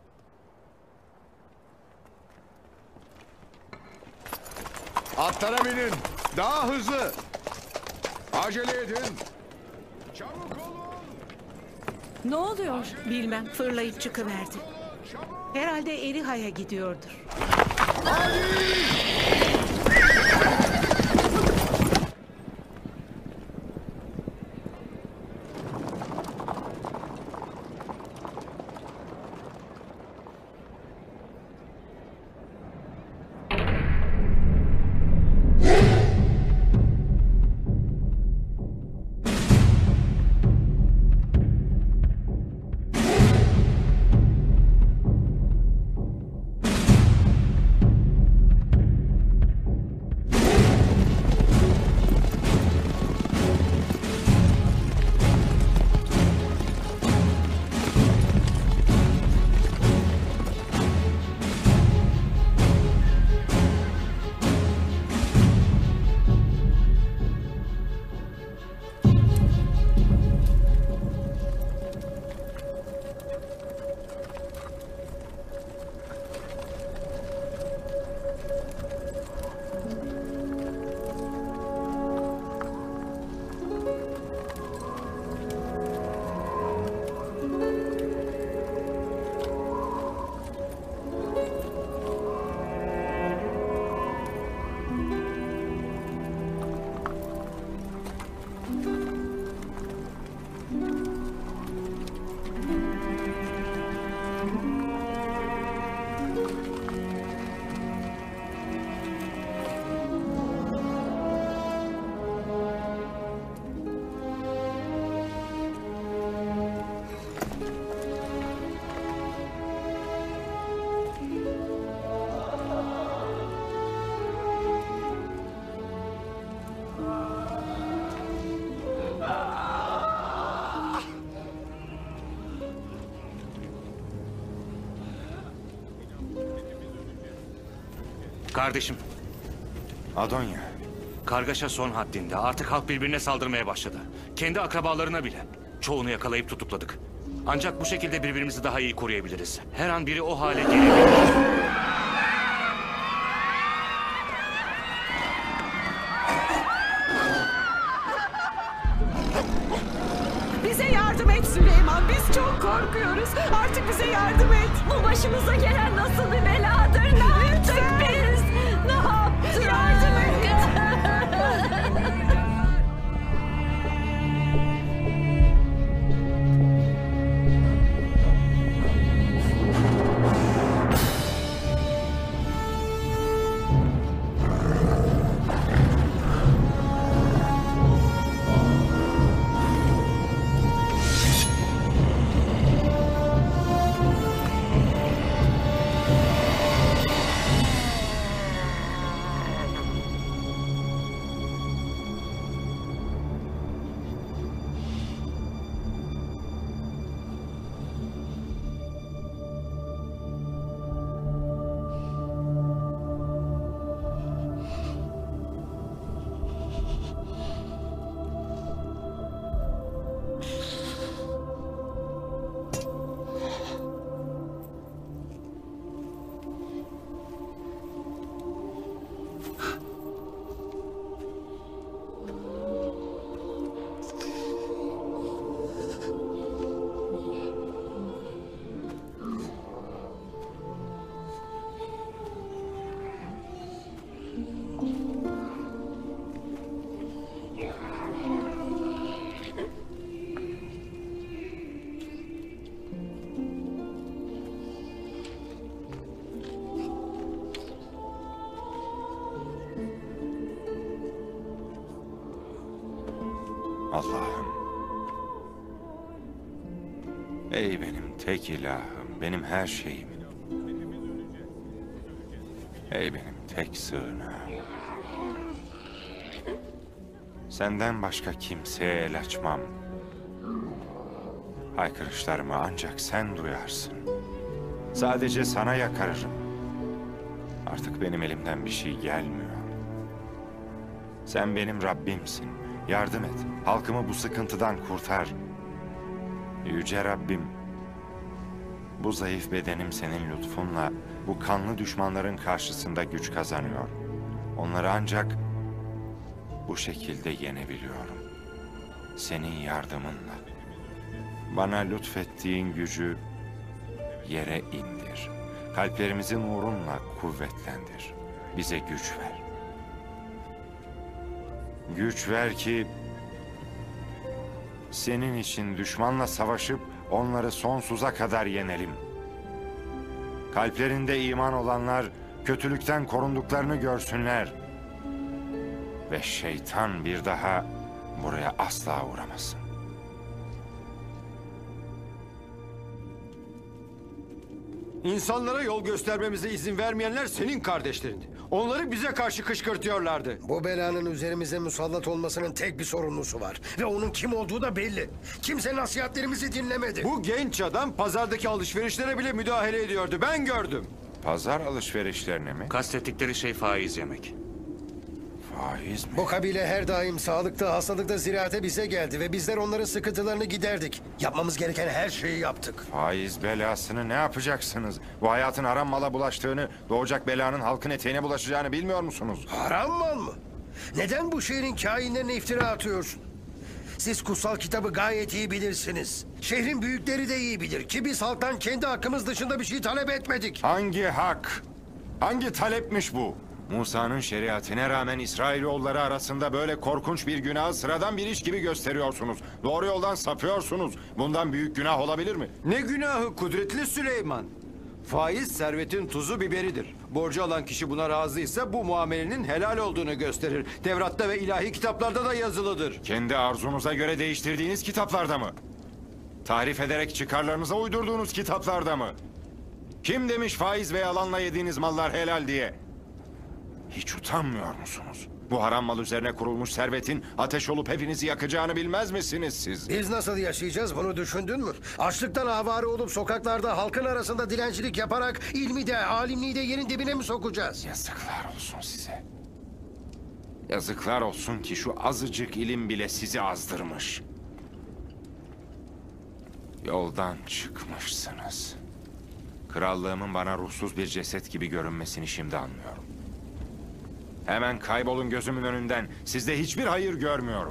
Atlara binin. Daha hızlı. Acele edin. Çabuk olun. Ne oluyor? Bilmem, fırlayıp çıkıverdi. Herhalde Eriha'ya gidiyordur. Kardeşim. Adonya. Kargaşa son haddinde. Artık halk birbirine saldırmaya başladı. Kendi akrabalarına bile. Çoğunu yakalayıp tutukladık. Ancak bu şekilde birbirimizi daha iyi koruyabiliriz. Her an biri o hale gelebilir. Bize yardım et Süleyman. Biz çok korkuyoruz. Artık bize yardım et. Bu başımıza gelen nasıl bir beladır? Ne yaptık biz? Ne yaptık? Yardım et. Allah'ım. Ey benim tek ilahım, benim her şeyim. Ey benim tek sığınağım. Senden başka kimseye el açmam. Haykırışlarımı ancak sen duyarsın. Sadece sana yakarırım. Artık benim elimden bir şey gelmiyor. Sen benim Rabbimsin. Yardım et. Halkımı bu sıkıntıdan kurtar. Yüce Rabbim. Bu zayıf bedenim senin lütfunla bu kanlı düşmanların karşısında güç kazanıyor. Onları ancak bu şekilde yenebiliyorum. Senin yardımınla. Bana lütfettiğin gücü yere indir. Kalplerimizi nurunla kuvvetlendir. Bize güç ver. Güç ver ki senin için düşmanla savaşıp onları sonsuza kadar yenelim. Kalplerinde iman olanlar kötülükten korunduklarını görsünler. Ve şeytan bir daha buraya asla uğramasın. İnsanlara yol göstermemize izin vermeyenler senin kardeşlerindi. Onları bize karşı kışkırtıyorlardı. Bu belanın üzerimize musallat olmasının tek bir sorumlusu var. Ve onun kim olduğu da belli. Kimse nasihatlerimizi dinlemedi. Bu genç adam pazardaki alışverişlere bile müdahale ediyordu. Ben gördüm. Pazar alışverişlerine mi? Kastettikleri şey faiz yemek. Faiz mi? Bu kabile her daim sağlıkta, hastalıkta, ziraate bize geldi ve bizler onların sıkıntılarını giderdik. Yapmamız gereken her şeyi yaptık. Faiz belasını ne yapacaksınız? Bu hayatın haram mala bulaştığını, doğacak belanın halkın eteğine bulaşacağını bilmiyor musunuz? Haram mal mı? Neden bu şehrin kâhinlerine iftira atıyorsun? Siz kutsal kitabı gayet iyi bilirsiniz. Şehrin büyükleri de iyi bilir ki biz halktan kendi hakkımız dışında bir şey talep etmedik. Hangi hak? Hangi talepmiş bu? Musa'nın şeriatine rağmen İsrailoğulları arasında böyle korkunç bir günahı sıradan bir iş gibi gösteriyorsunuz. Doğru yoldan sapıyorsunuz. Bundan büyük günah olabilir mi? Ne günahı kudretli Süleyman? Faiz servetin tuzu biberidir. Borcu alan kişi buna razıysa bu muamelenin helal olduğunu gösterir. Tevrat'ta ve ilahi kitaplarda da yazılıdır. Kendi arzunuza göre değiştirdiğiniz kitaplarda mı? Tahrif ederek çıkarlarınıza uydurduğunuz kitaplarda mı? Kim demiş faiz ve yalanla yediğiniz mallar helal diye? Hiç utanmıyor musunuz? Bu haram mal üzerine kurulmuş servetin ateş olup hepinizi yakacağını bilmez misiniz siz? Biz nasıl yaşayacağız bunu düşündün mü? Açlıktan avare olup sokaklarda halkın arasında dilencilik yaparak ilmi de alimliği de yerin dibine mi sokacağız? Yazıklar olsun size. Yazıklar olsun ki şu azıcık ilim bile sizi azdırmış. Yoldan çıkmışsınız. Krallığımın bana ruhsuz bir ceset gibi görünmesini şimdi anlıyorum. Hemen kaybolun gözümün önünden. Sizde hiçbir hayır görmüyorum.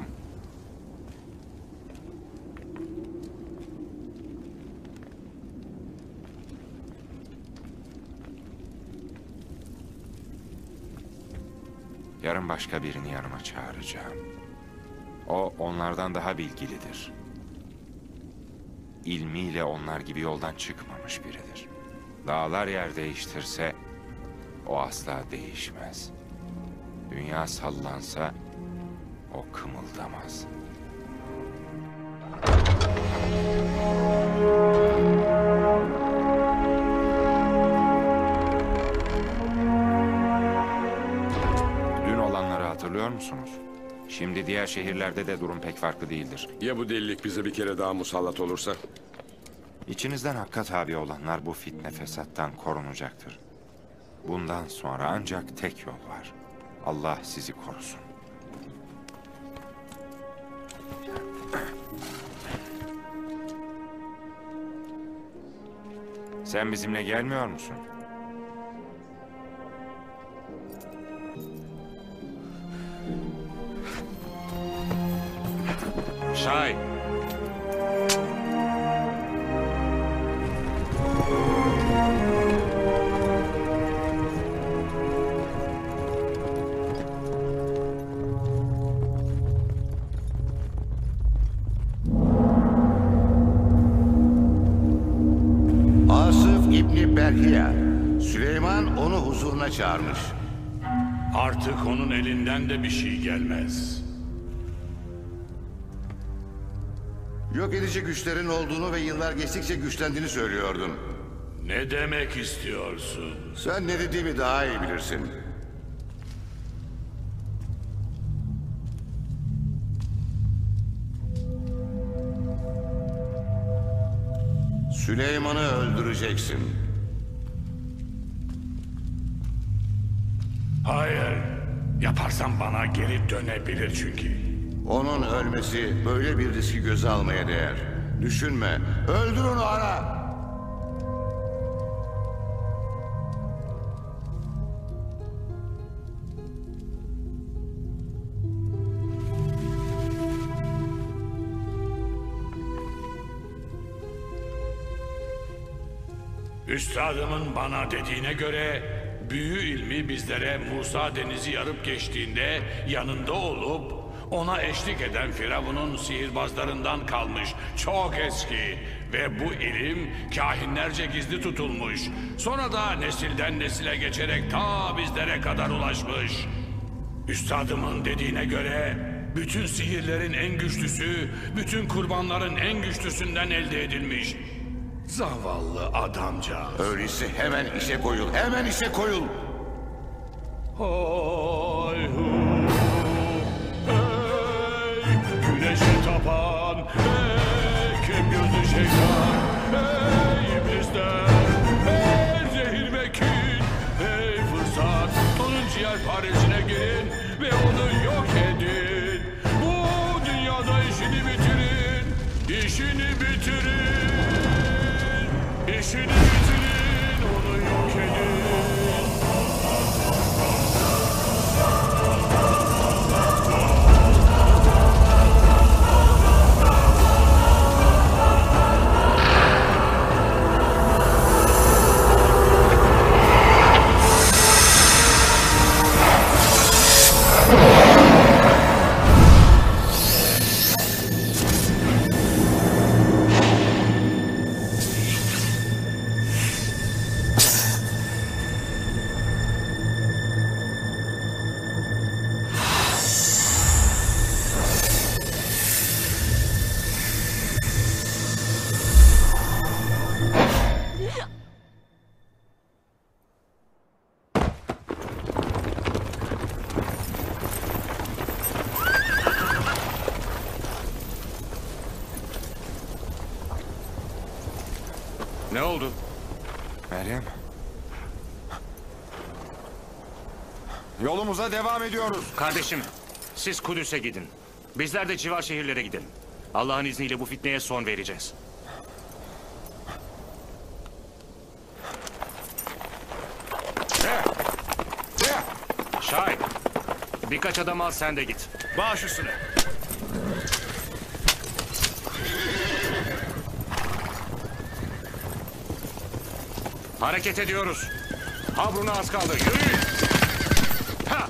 Yarın başka birini yanıma çağıracağım. O onlardan daha bilgilidir. İlmiyle onlar gibi yoldan çıkmamış biridir. Dağlar yer değiştirse o asla değişmez. Dünya sallansa o kımıldamaz. Dün olanları hatırlıyor musunuz? Şimdi diğer şehirlerde de durum pek farklı değildir. Ya bu delilik bize bir kere daha musallat olursa? İçinizden hakka tabi olanlar bu fitne fesattan korunacaktır. Bundan sonra ancak tek yol var. Allah sizi korusun. Sen bizimle gelmiyor musun? Şay. Asıf İbni Berhiya. Süleyman onu huzuruna çağırmış. Artık onun elinden de bir şey gelmez. Yok edici güçlerin olduğunu ve yıllar geçtikçe güçlendiğini söylüyordun. Ne demek istiyorsun? Sen ne dediğimi daha iyi bilirsin. Süleyman'ı öldüreceksin. Hayır. Yaparsam bana geri dönebilir çünkü. Onun ölmesi böyle bir riski göze almaya değer. Düşünme. Öldür onu ara. Üstadımın bana dediğine göre büyü ilmi bizlere Musa denizi yarıp geçtiğinde yanında olup ona eşlik eden Firavun'un sihirbazlarından kalmış çok eski ve bu ilim kahinlerce gizli tutulmuş. Sonra da nesilden nesile geçerek ta bizlere kadar ulaşmış. Üstadımın dediğine göre bütün sihirlerin en güçlüsü, bütün kurbanların en güçlüsünden elde edilmiş. Zavallı adamcağız. Öyleyse hemen işe koyul. Hemen işe koyul. Hay hu, hey, güneşe tapan, hey, kim gözlü şeytan, hey, iblisler, hey, zehir ve kin, hey, fırsat, onun ciğerparesine girin ve onu yok edin. Bu dünyada işini bitirin, işini bitirin, işini bitirin, onu yok edin. Ne oldu? Meryem. Yolumuza devam ediyoruz. Kardeşim, siz Kudüs'e gidin. Bizler de civar şehirlere gidelim. Allah'ın izniyle bu fitneye son vereceğiz. Şahin, birkaç adam al, sen de git. Baş üstüne. Hareket ediyoruz. Habrun'a az kaldı. Yürüyün. Ha!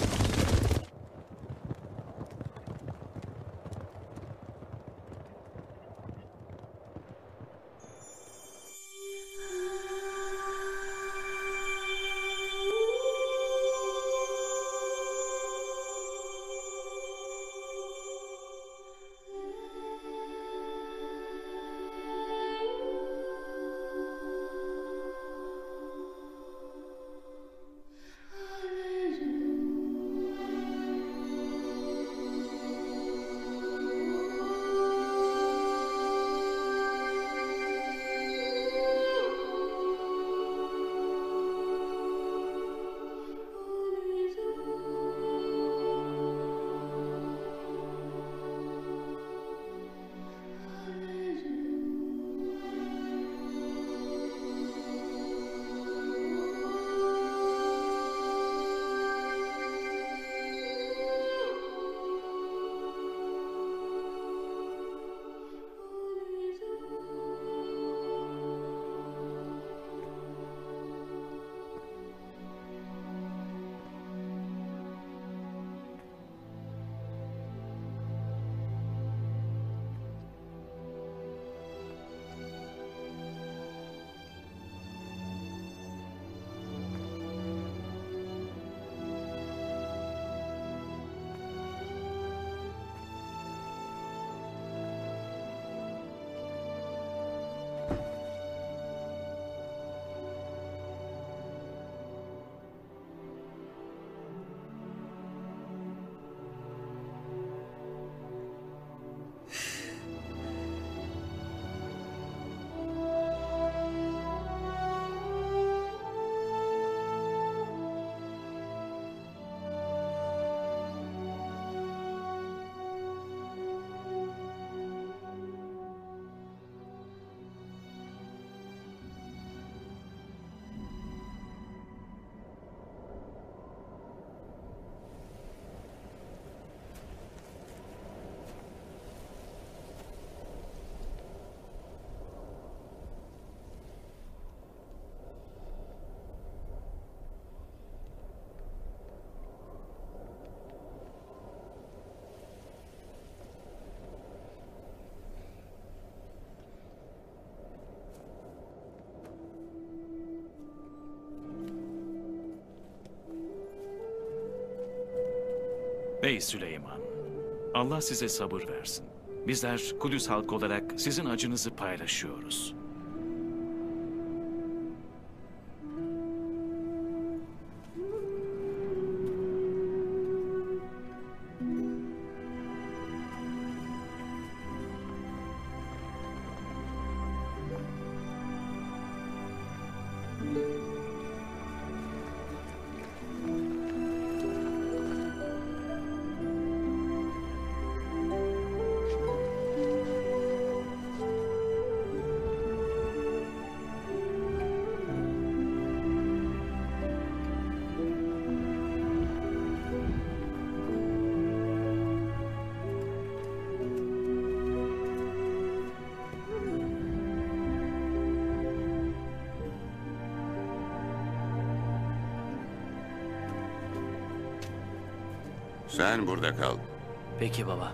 Ey Süleyman, Allah size sabır versin. Bizler Kudüs halkı olarak sizin acınızı paylaşıyoruz. Sen burada kal. Peki baba.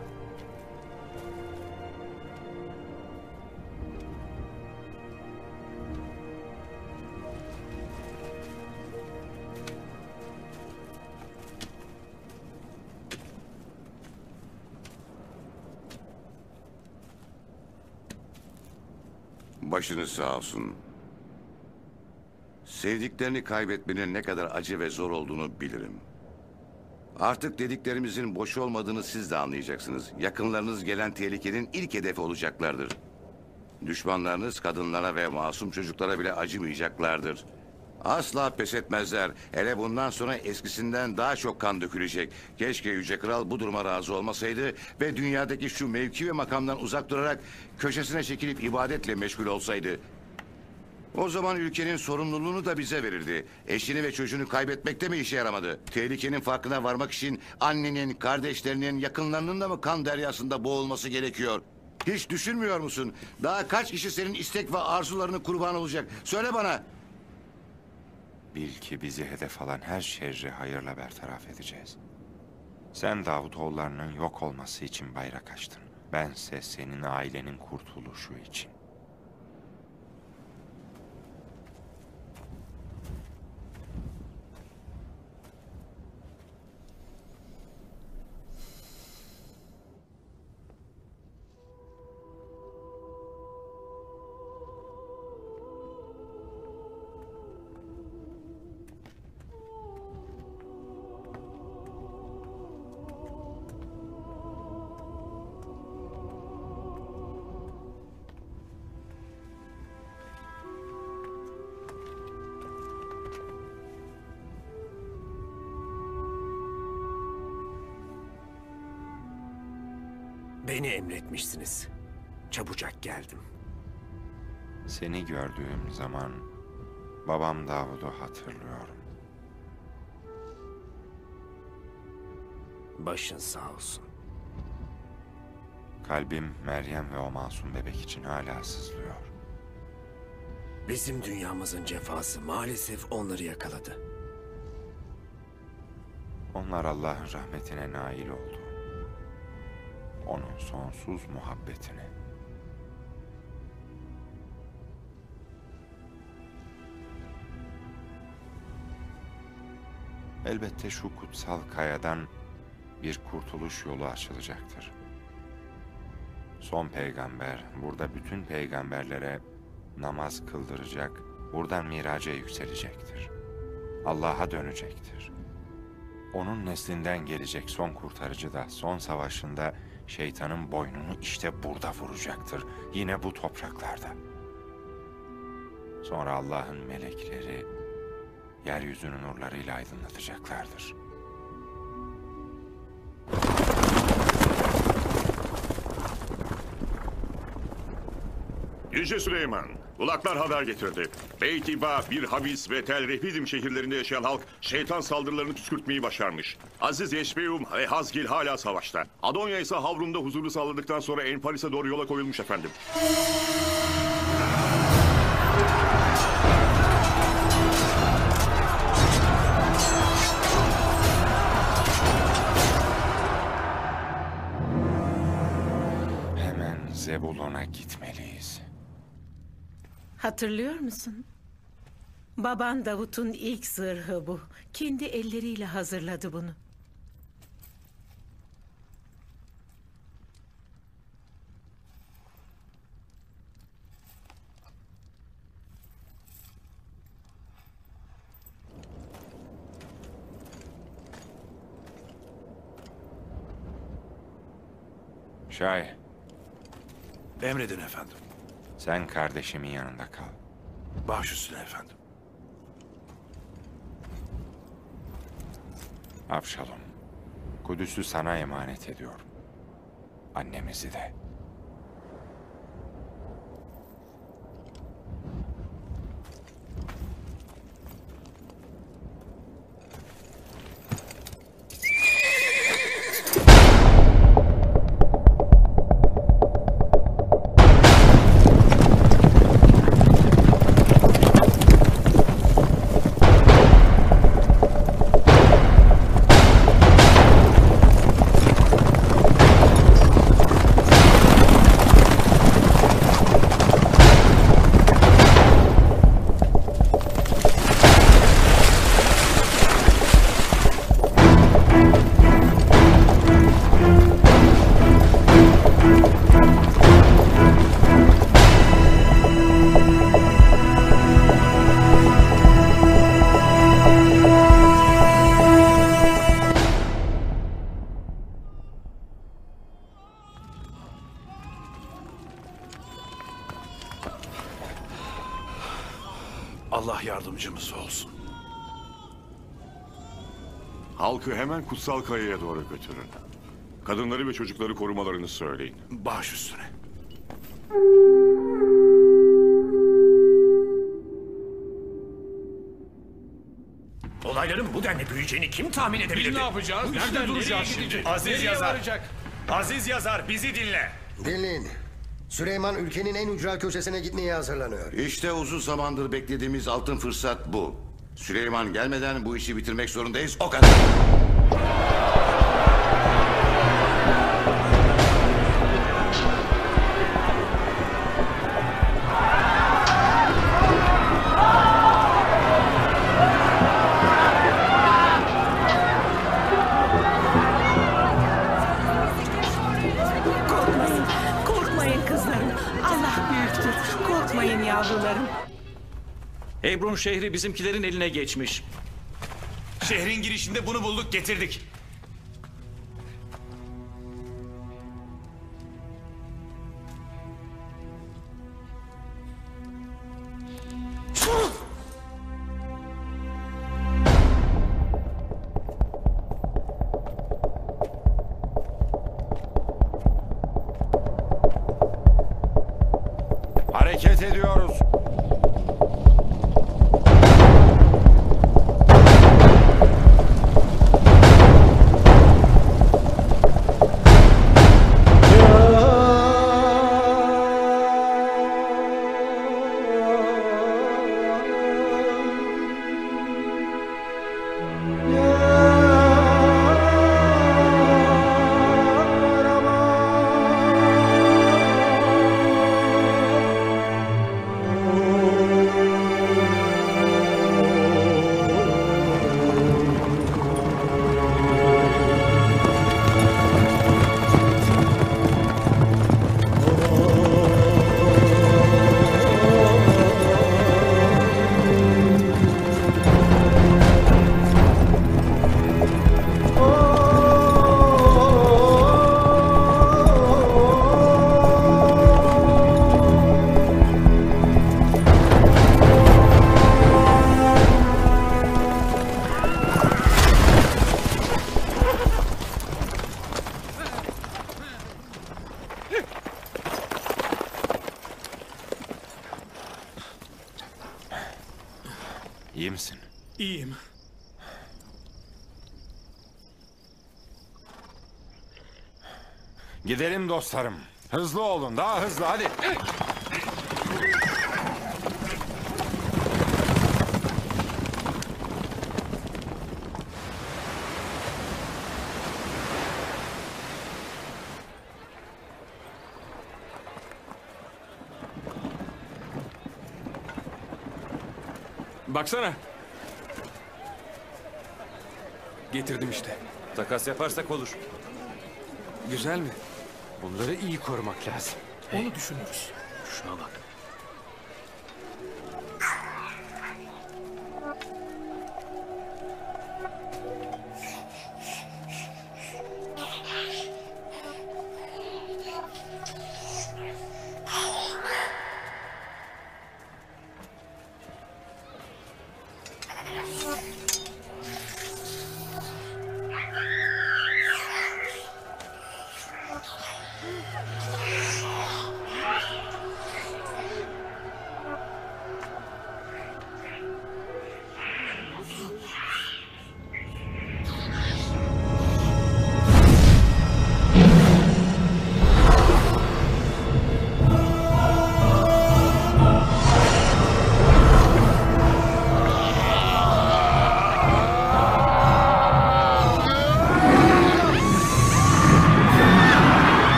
Başınız sağ olsun. Sevdiklerini kaybetmenin ne kadar acı ve zor olduğunu bilirim. Artık dediklerimizin boş olmadığını siz de anlayacaksınız. Yakınlarınız gelen tehlikenin ilk hedefi olacaklardır. Düşmanlarınız kadınlara ve masum çocuklara bile acımayacaklardır. Asla pes etmezler. Hele bundan sonra eskisinden daha çok kan dökülecek. Keşke Yüce Kral bu duruma razı olmasaydı ve dünyadaki şu mevki ve makamdan uzak durarak köşesine çekilip ibadetle meşgul olsaydı. O zaman ülkenin sorumluluğunu da bize verirdi. Eşini ve çocuğunu kaybetmekte mi işe yaramadı? Tehlikenin farkına varmak için annenin, kardeşlerinin, yakınlarının da mı kan deryasında boğulması gerekiyor? Hiç düşünmüyor musun? Daha kaç kişi senin istek ve arzularını kurban olacak? Söyle bana. Bil ki bizi hedef alan her şerri hayırla bertaraf edeceğiz. Sen Davutoğullarının yok olması için bayrak açtın. Bense senin ailenin kurtuluşu için. Beni emretmişsiniz. Çabucak geldim. Seni gördüğüm zaman babam Davud'u hatırlıyorum. Başın sağ olsun. Kalbim Meryem ve o masum bebek için hala sızlıyor. Bizim dünyamızın cefası maalesef onları yakaladı. Onlar Allah'ın rahmetine nail oldu. Onun sonsuz muhabbetine. Elbette şu kutsal kayadan bir kurtuluş yolu açılacaktır. Son peygamber burada bütün peygamberlere namaz kıldıracak, buradan miraca yükselecektir. Allah'a dönecektir. Onun neslinden gelecek son kurtarıcı da son savaşında şeytanın boynunu işte burada vuracaktır. Yine bu topraklarda. Sonra Allah'ın melekleri yeryüzünün nurlarıyla aydınlatacaklardır. Yüce Süleyman, kulaklar haber getirdi. Beytiba, Bir Habis ve Tel Refidim şehirlerinde yaşayan halk şeytan saldırılarını püskürtmeyi başarmış. Aziz Yeşbeum ve Hazgil hala savaşta. Adonya ise Havrum'da huzuru sağladıktan sonra Enparis'e doğru yola koyulmuş efendim. Hemen Zebulon'a gitmeliyiz. Hatırlıyor musun? Baban Davut'un ilk zırhı bu. Kendi elleriyle hazırladı bunu. Şay, Emredin efendim. sen kardeşimin yanında kal. Baş üstüne efendim. Abşalom, Kudüs'ü sana emanet ediyorum. Annemizi de. Allah yardımcımız olsun. Halkı hemen kutsal kayaya doğru götürün. Kadınları ve çocukları korumalarını söyleyin. Baş üstüne. Olayların bu denli büyüyeceğini kim tahmin edebilirdi? Biz ne yapacağız? Nereden duracağız şimdi? Aziz Nereye yazar. varacak? Aziz yazar bizi dinle. Dinleyin. Süleyman ülkenin en ücra köşesine gitmeye hazırlanıyor. İşte uzun zamandır beklediğimiz altın fırsat bu. Süleyman gelmeden bu işi bitirmek zorundayız, o kadar. Korkmayın, korkmayın kızlarım. Allah büyüktür. Korkmayın yavrularım. Hebron şehri bizimkilerin eline geçmiş. Şehrin girişinde bunu bulduk, getirdik. Hareket ediyoruz. İyi misin? İyiyim. Gidelim dostlarım. Hızlı olun, daha hızlı hadi. Baksana. Getirdim işte. Takas yaparsak olur. Güzel mi? Bunları iyi korumak lazım. Onu düşünürüz. Şuna bak.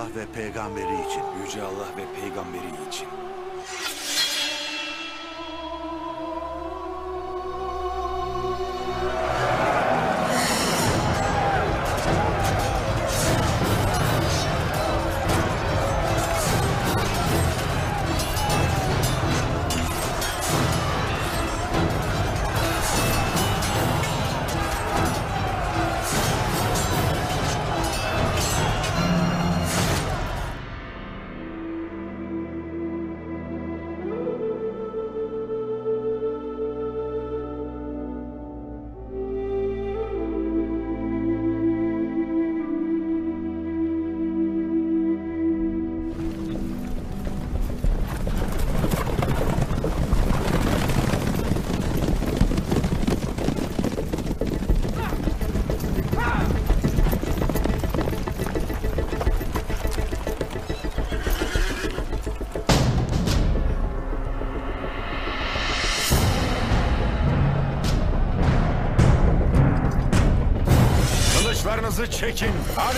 Allah ve peygamberi için. Yüce Allah ve peygamberi için. Kılıçlarınızı çekin. Hadi!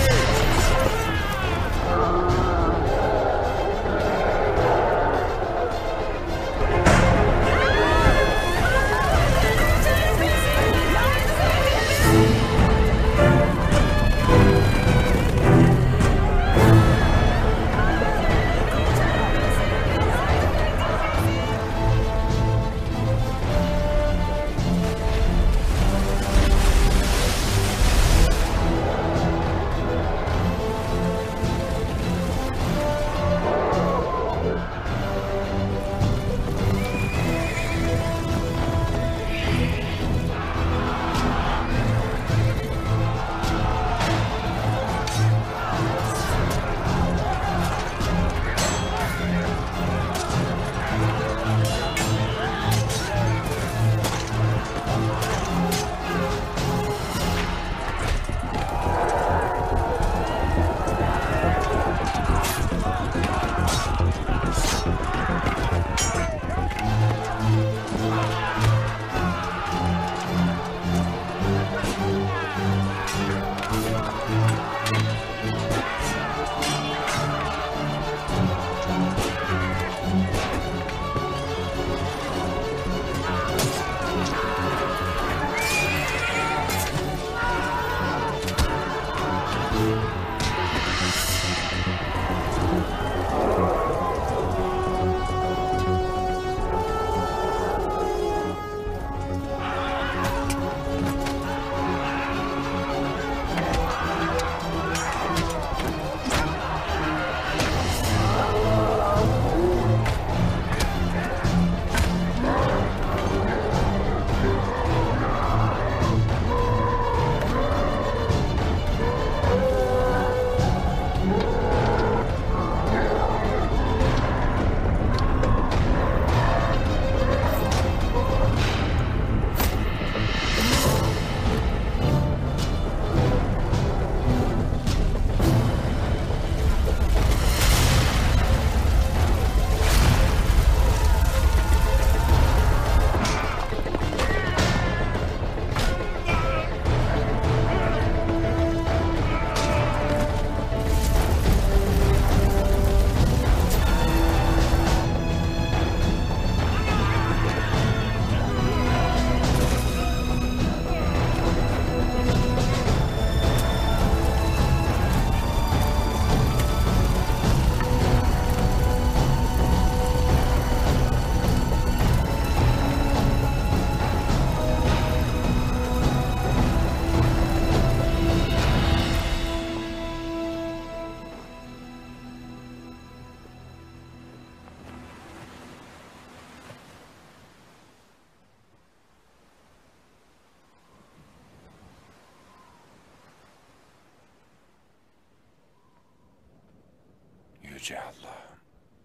Yüce Allah'ım,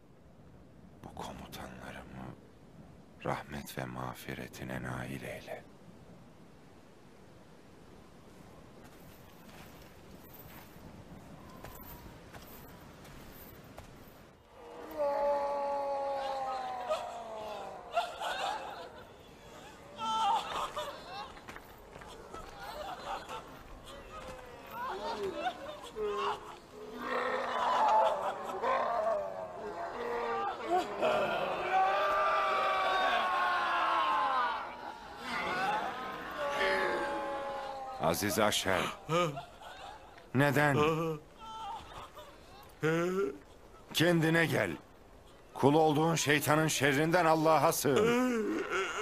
bu komutanlarımı rahmet ve mağfiretine nail eyle. Aziz Aşer. Neden? Kendine gel. Kul olduğun şeytanın şerrinden Allah'a sığın.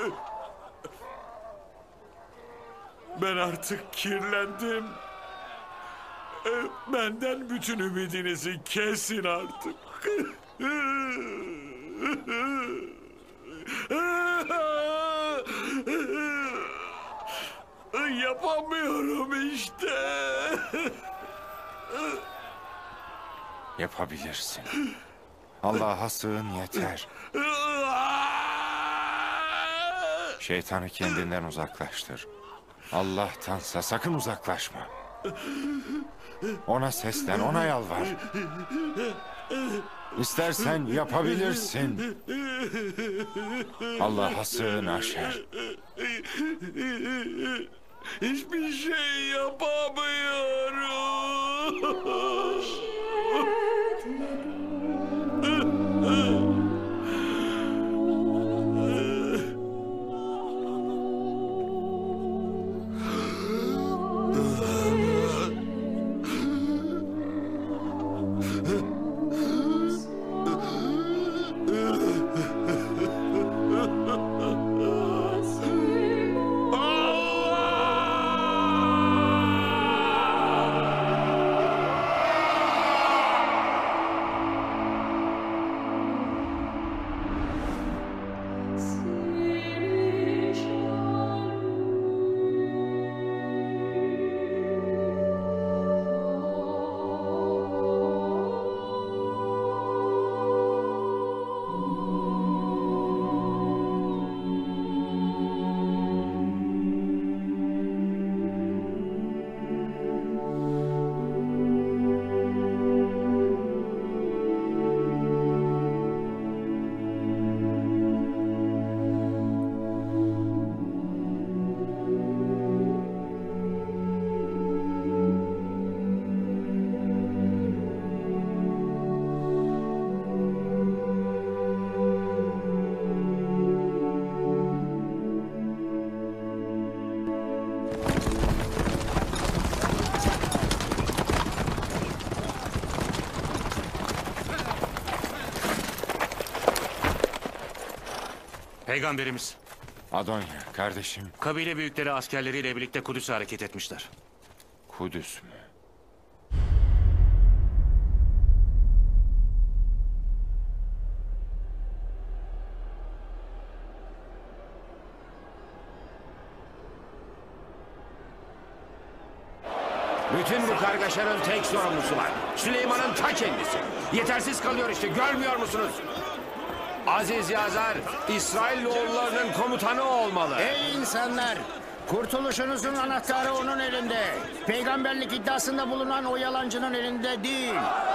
Ben artık kirlendim. Benden bütün ümidinizi kesin artık. Yapamıyorum işte. Yapabilirsin. Allah'a sığın yeter. Şeytanı kendinden uzaklaştır. Allah'tansa sakın uzaklaşma. Ona seslen, ona yalvar. İstersen yapabilirsin. Allah'a sığın Aşer. Hiçbir şey yapamıyorum. Peygamberimiz. Adonya kardeşim. Kabile büyükleri askerleriyle birlikte Kudüs'e hareket etmişler. Kudüs mü? Bütün bu kargaşanın tek sorumlusu var. Süleyman'ın ta kendisi. Yetersiz kalıyor işte, görmüyor musunuz? Aziz Yazar, İsrailoğullarının komutanı olmalı. Ey insanlar! Kurtuluşunuzun anahtarı onun elinde. Peygamberlik iddiasında bulunan o yalancının elinde değil.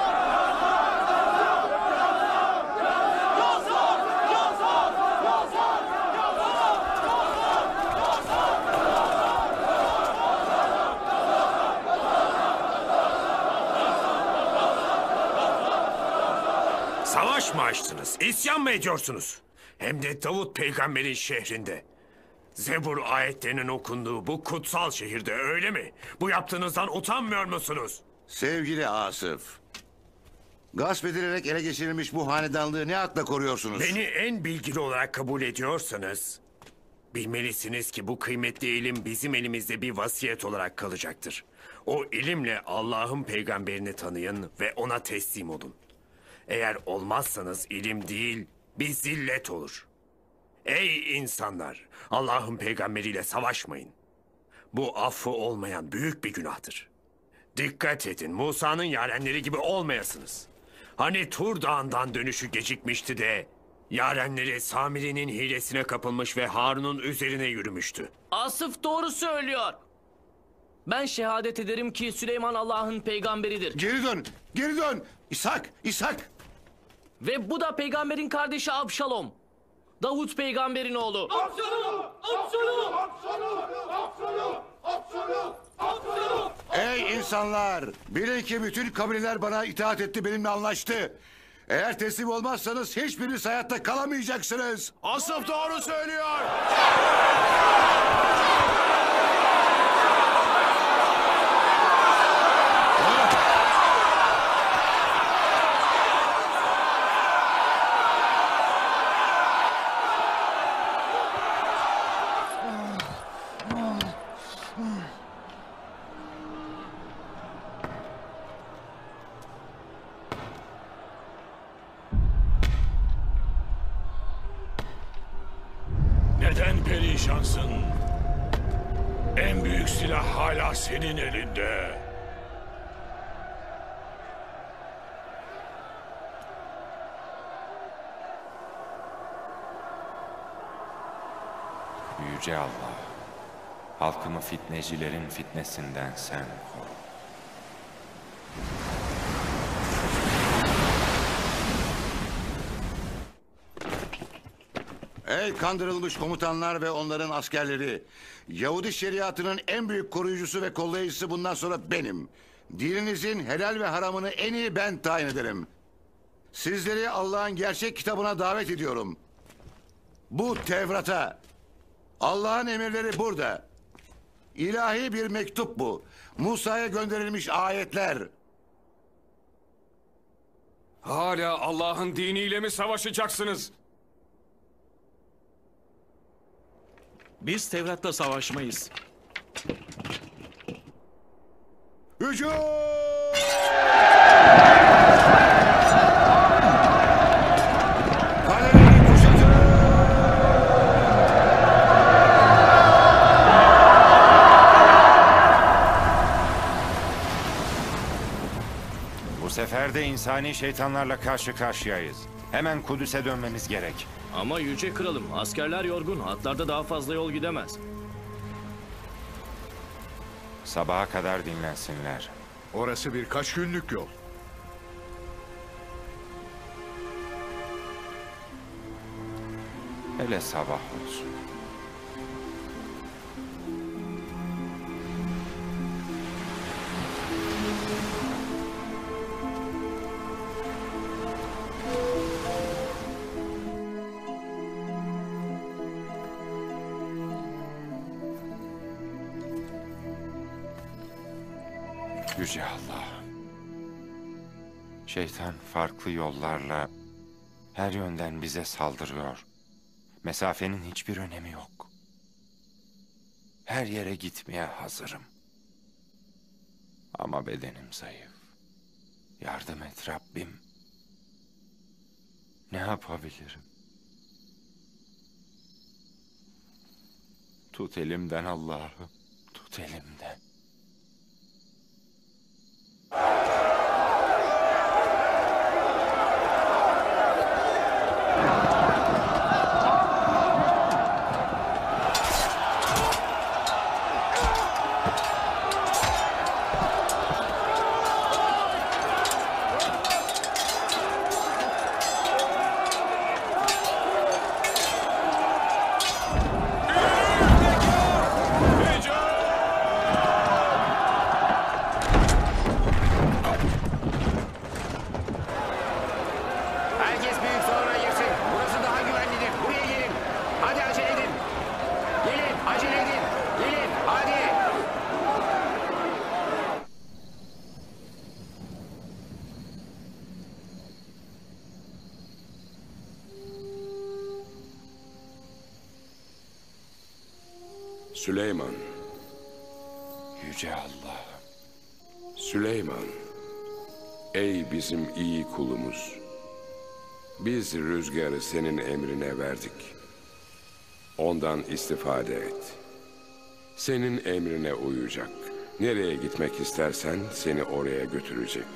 Savaş mı açtınız? İsyan mı ediyorsunuz? Hem de Davut peygamberin şehrinde. Zebur ayetlerinin okunduğu bu kutsal şehirde, öyle mi? Bu yaptığınızdan utanmıyor musunuz? Sevgili Asıf, gasp edilerek ele geçirilmiş bu hanedanlığı ne hakla koruyorsunuz? Beni en bilgili olarak kabul ediyorsanız, bilmelisiniz ki bu kıymetli ilim bizim elimizde bir vasiyet olarak kalacaktır. O ilimle Allah'ın peygamberini tanıyın ve ona teslim olun. Eğer olmazsanız ilim değil, bir zillet olur. Ey insanlar! Allah'ın peygamberiyle savaşmayın. Bu affı olmayan büyük bir günahtır. Dikkat edin, Musa'nın yarenleri gibi olmayasınız. Hani Tur Dağı'ndan dönüşü gecikmişti de... ...yarenleri Samiri'nin hilesine kapılmış ve Harun'un üzerine yürümüştü. Asıf doğru söylüyor. Ben şehadet ederim ki Süleyman Allah'ın peygamberidir. Geri dön, geri dön! İshak! Ve bu da peygamberin kardeşi Abşalom. Davut peygamberin oğlu. Ey insanlar! Bilin ki bütün kabileler bana itaat etti, benimle anlaştı. Eğer teslim olmazsanız hiçbiriniz hayatta kalamayacaksınız. Asaf doğru söylüyor. Neden perişansın? En büyük silah hala senin elinde. Yüce Allah, halkımı fitnecilerin fitnesinden sen koru. Ey kandırılmış komutanlar ve onların askerleri! Yahudi şeriatının en büyük koruyucusu ve kollayıcısı bundan sonra benim. Dininizin helal ve haramını en iyi ben tayin ederim. Sizleri Allah'ın gerçek kitabına davet ediyorum. Bu Tevrat'a. Allah'ın emirleri burada. İlahi bir mektup bu. Musa'ya gönderilmiş ayetler. Hala Allah'ın diniyle mi savaşacaksınız? Biz Tevrat'la savaşmayız. Hücum! Bu sefer de insani şeytanlarla karşı karşıyayız. Hemen Kudüs'e dönmemiz gerek. Ama yüce kralım, askerler yorgun. Atlarda daha fazla yol gidemez. Sabaha kadar dinlensinler. Orası birkaç günlük yol. Hele sabah olsun. Yüce Allah. Şeytan farklı yollarla her yönden bize saldırıyor. Mesafenin hiçbir önemi yok. Her yere gitmeye hazırım. Ama bedenim zayıf. Yardım et Rabbim. Ne yapabilirim? Tut elimden Allah'ım. Tut elimden. Herkes büyük salona girsin. Burası daha güvenlidir. Buraya gelin. Hadi acele edin. Gelin, acele edin. Gelin, hadi. Süleyman. Yüce Allah. Süleyman. Ey bizim iyi kulumuz. Biz rüzgarı senin emrine verdik. Ondan istifade et. Senin emrine uyacak. Nereye gitmek istersen seni oraya götürecek.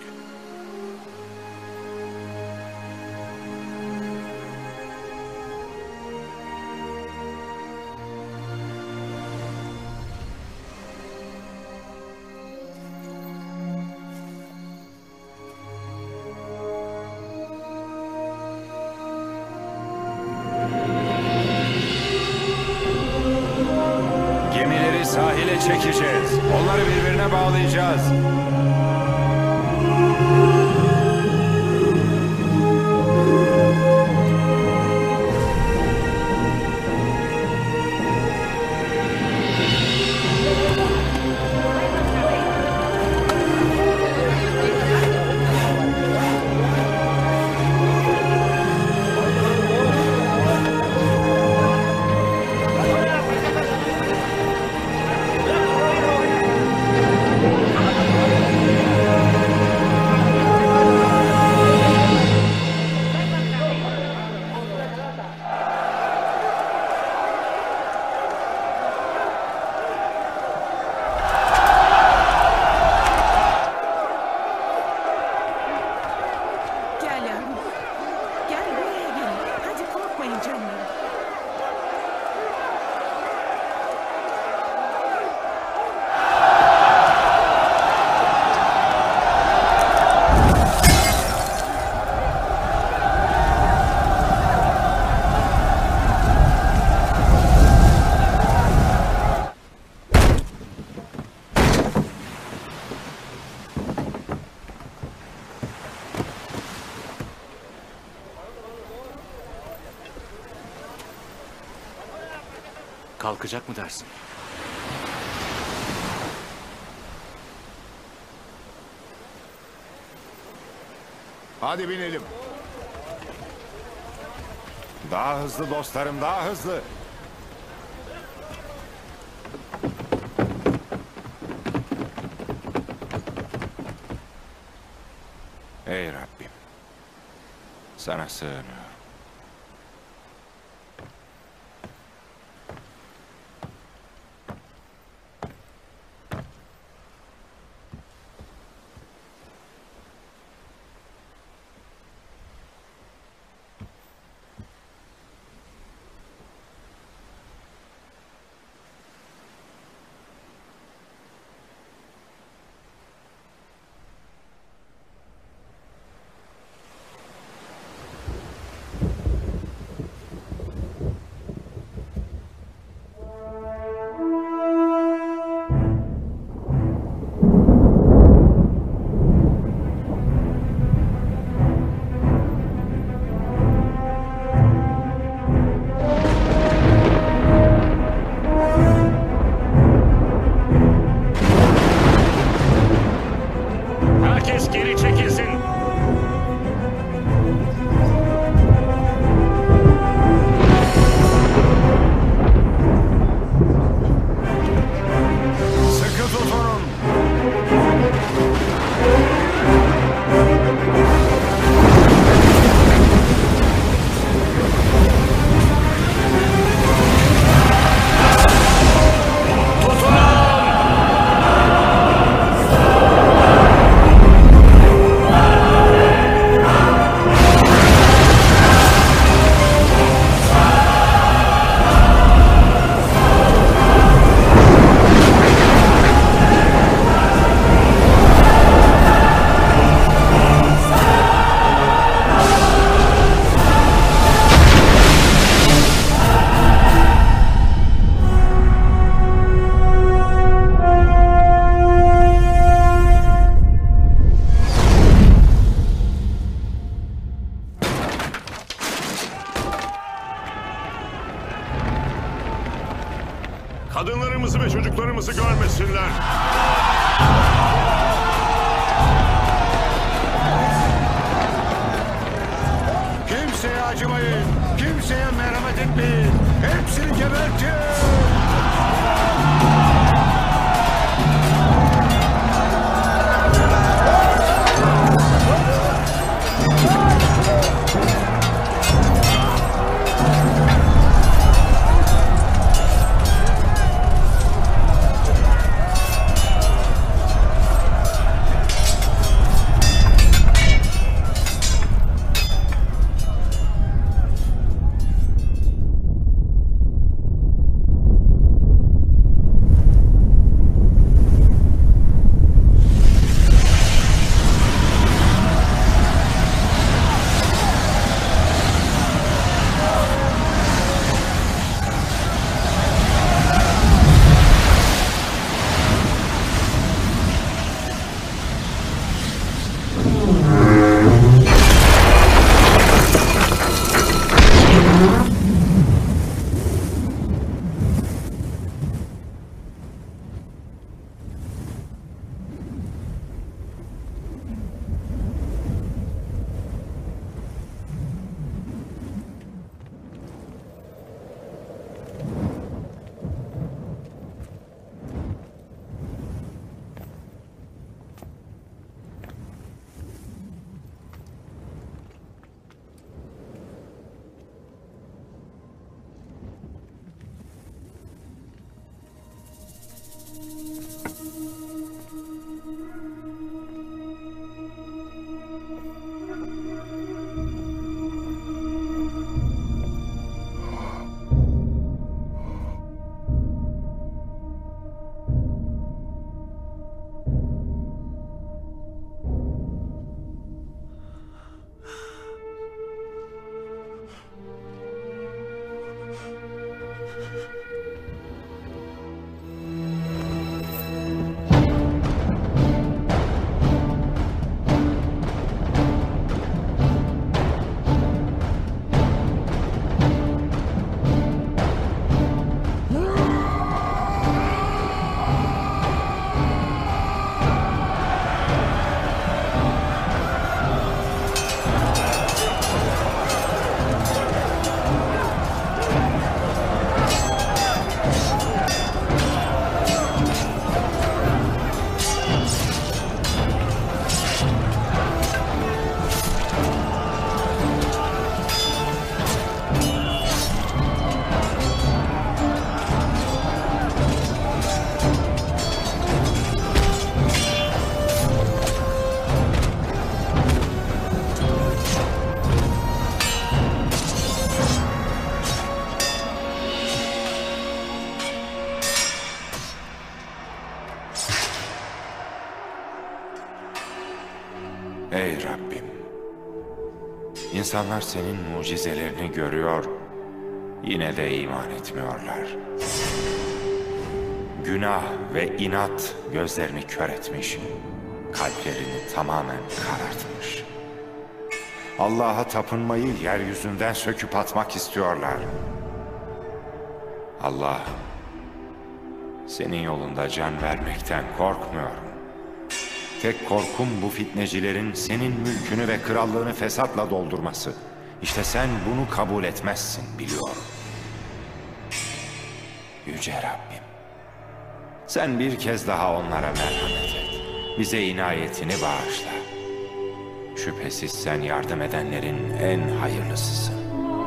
Gemileri sahile çekeceğiz. Onları birbirine bağlayacağız. söyleyeceğim ya. Kalkacak mı dersin? Hadi binelim. Daha hızlı dostlarım, daha hızlı. Ey Rabbim, sana sığınıyorum. Herkes geri çekilsin. Sıkı tutunun. Kadınlarımızı ve çocuklarımızı görmesinler. Kimseye acımayın. Kimseye merhamet etmeyin. Hepsini gebertin. İnsanlar senin mucizelerini görüyor, yine de iman etmiyorlar. Günah ve inat gözlerini kör etmiş, kalplerini tamamen karartmış. Allah'a tapınmayı yeryüzünden söküp atmak istiyorlar. Allah, senin yolunda can vermekten korkmuyorum. Tek korkum bu fitnecilerin senin mülkünü ve krallığını fesatla doldurması. İşte sen bunu kabul etmezsin, biliyorum. Yüce Rabbim, sen bir kez daha onlara merhamet et. Bize inayetini bağışla. Şüphesiz sen yardım edenlerin en hayırlısısın.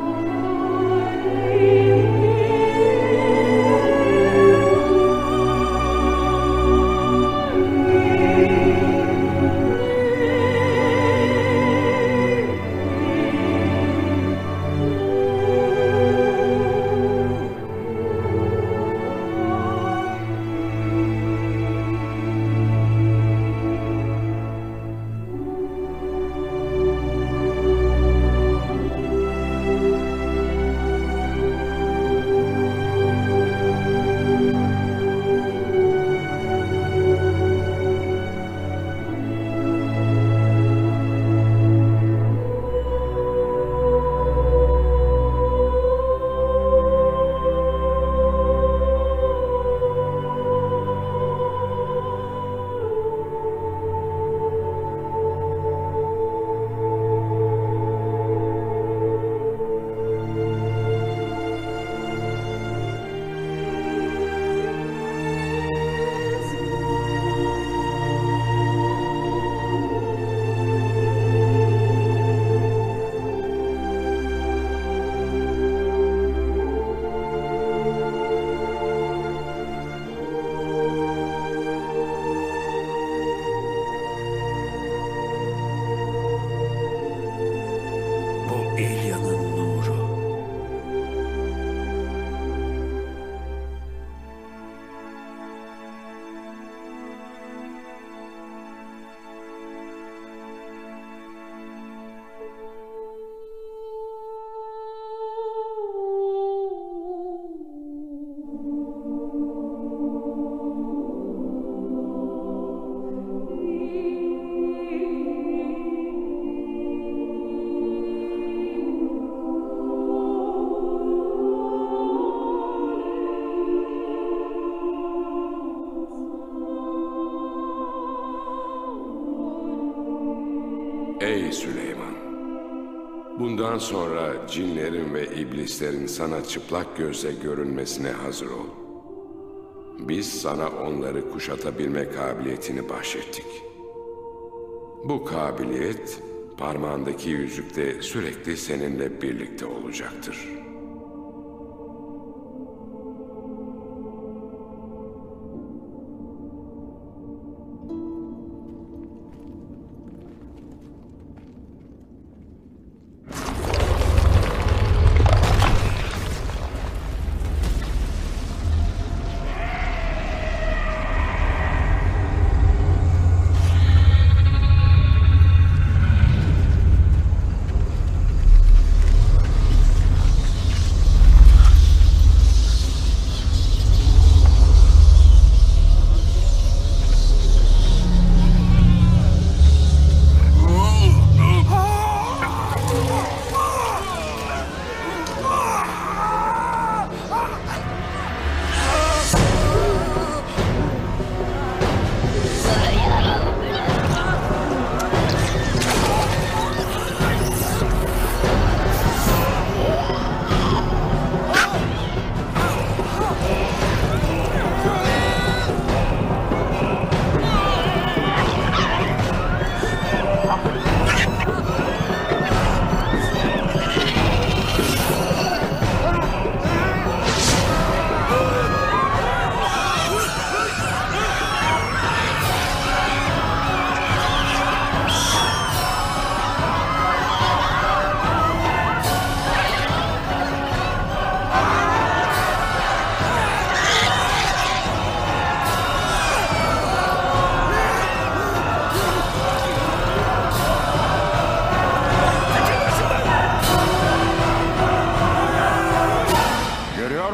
Ey Süleyman! Bundan sonra cinlerin ve iblislerin sana çıplak gözle görünmesine hazır ol. Biz sana onları kuşatabilme kabiliyetini bahşettik. Bu kabiliyet parmağındaki yüzükte sürekli seninle birlikte olacaktır.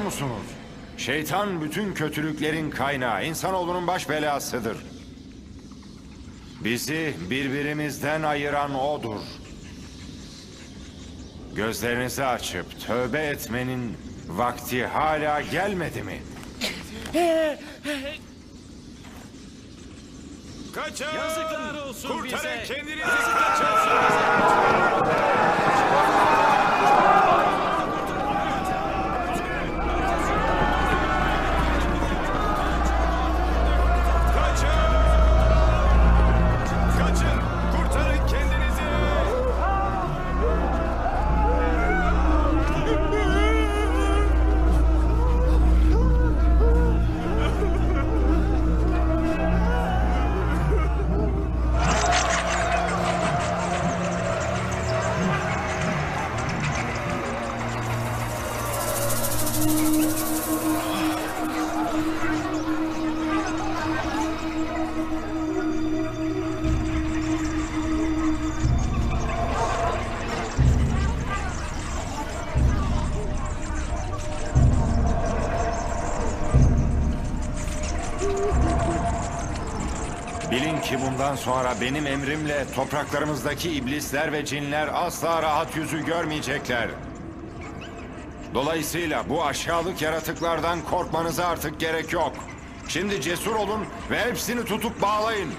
musunuz? Şeytan bütün kötülüklerin kaynağı, insanoğlunun baş belasıdır. Bizi birbirimizden ayıran odur. Gözlerinizi açıp tövbe etmenin vakti hala gelmedi mi? Kaçın! Yazıklar olsun Kurtarın bize! kendinizi! Yazıklar Kaçın! Kaçın! Kurtarın kendinizi! Bilin ki bundan sonra benim emrimle topraklarımızdaki iblisler ve cinler asla rahat yüzü görmeyecekler. Dolayısıyla bu aşağılık yaratıklardan korkmanıza artık gerek yok. Şimdi cesur olun ve hepsini tutup bağlayın.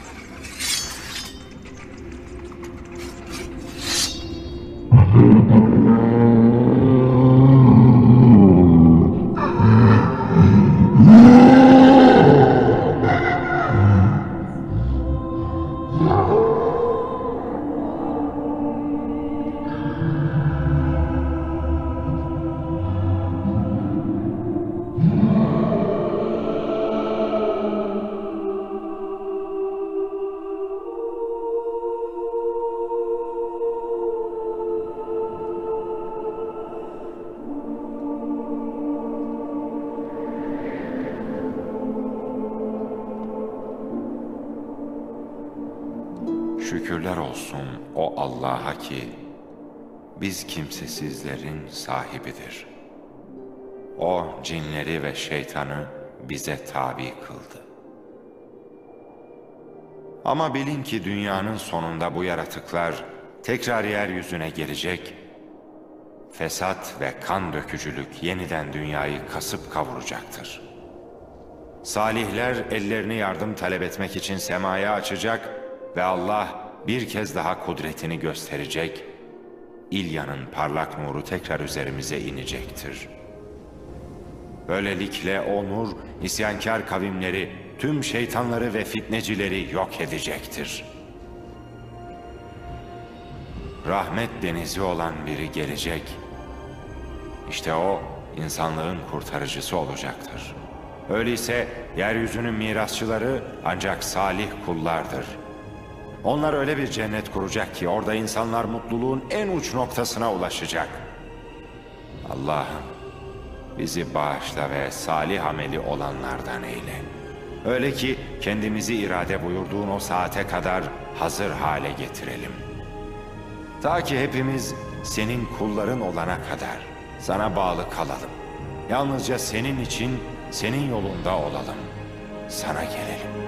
Şükürler olsun o Allah'a ki biz kimsesizlerin sahibidir. O cinleri ve şeytanı bize tabi kıldı. Ama bilin ki dünyanın sonunda bu yaratıklar tekrar yeryüzüne gelecek, fesat ve kan dökücülük yeniden dünyayı kasıp kavuracaktır. Salihler ellerini yardım talep etmek için semaya açacak ve Allah bir kez daha kudretini gösterecek, İlya'nın parlak nuru tekrar üzerimize inecektir. Böylelikle o nur, isyankar kavimleri, tüm şeytanları ve fitnecileri yok edecektir. Rahmet denizi olan biri gelecek. İşte o, insanlığın kurtarıcısı olacaktır. Öyleyse yeryüzünün mirasçıları ancak salih kullardır. Onlar öyle bir cennet kuracak ki orada insanlar mutluluğun en uç noktasına ulaşacak. Allah'ım bizi bağışla ve salih ameli olanlardan eyle. Öyle ki kendimizi irade buyurduğun o saate kadar hazır hale getirelim. Ta ki hepimiz senin kulların olana kadar sana bağlı kalalım. Yalnızca senin için senin yolunda olalım. Sana gelelim.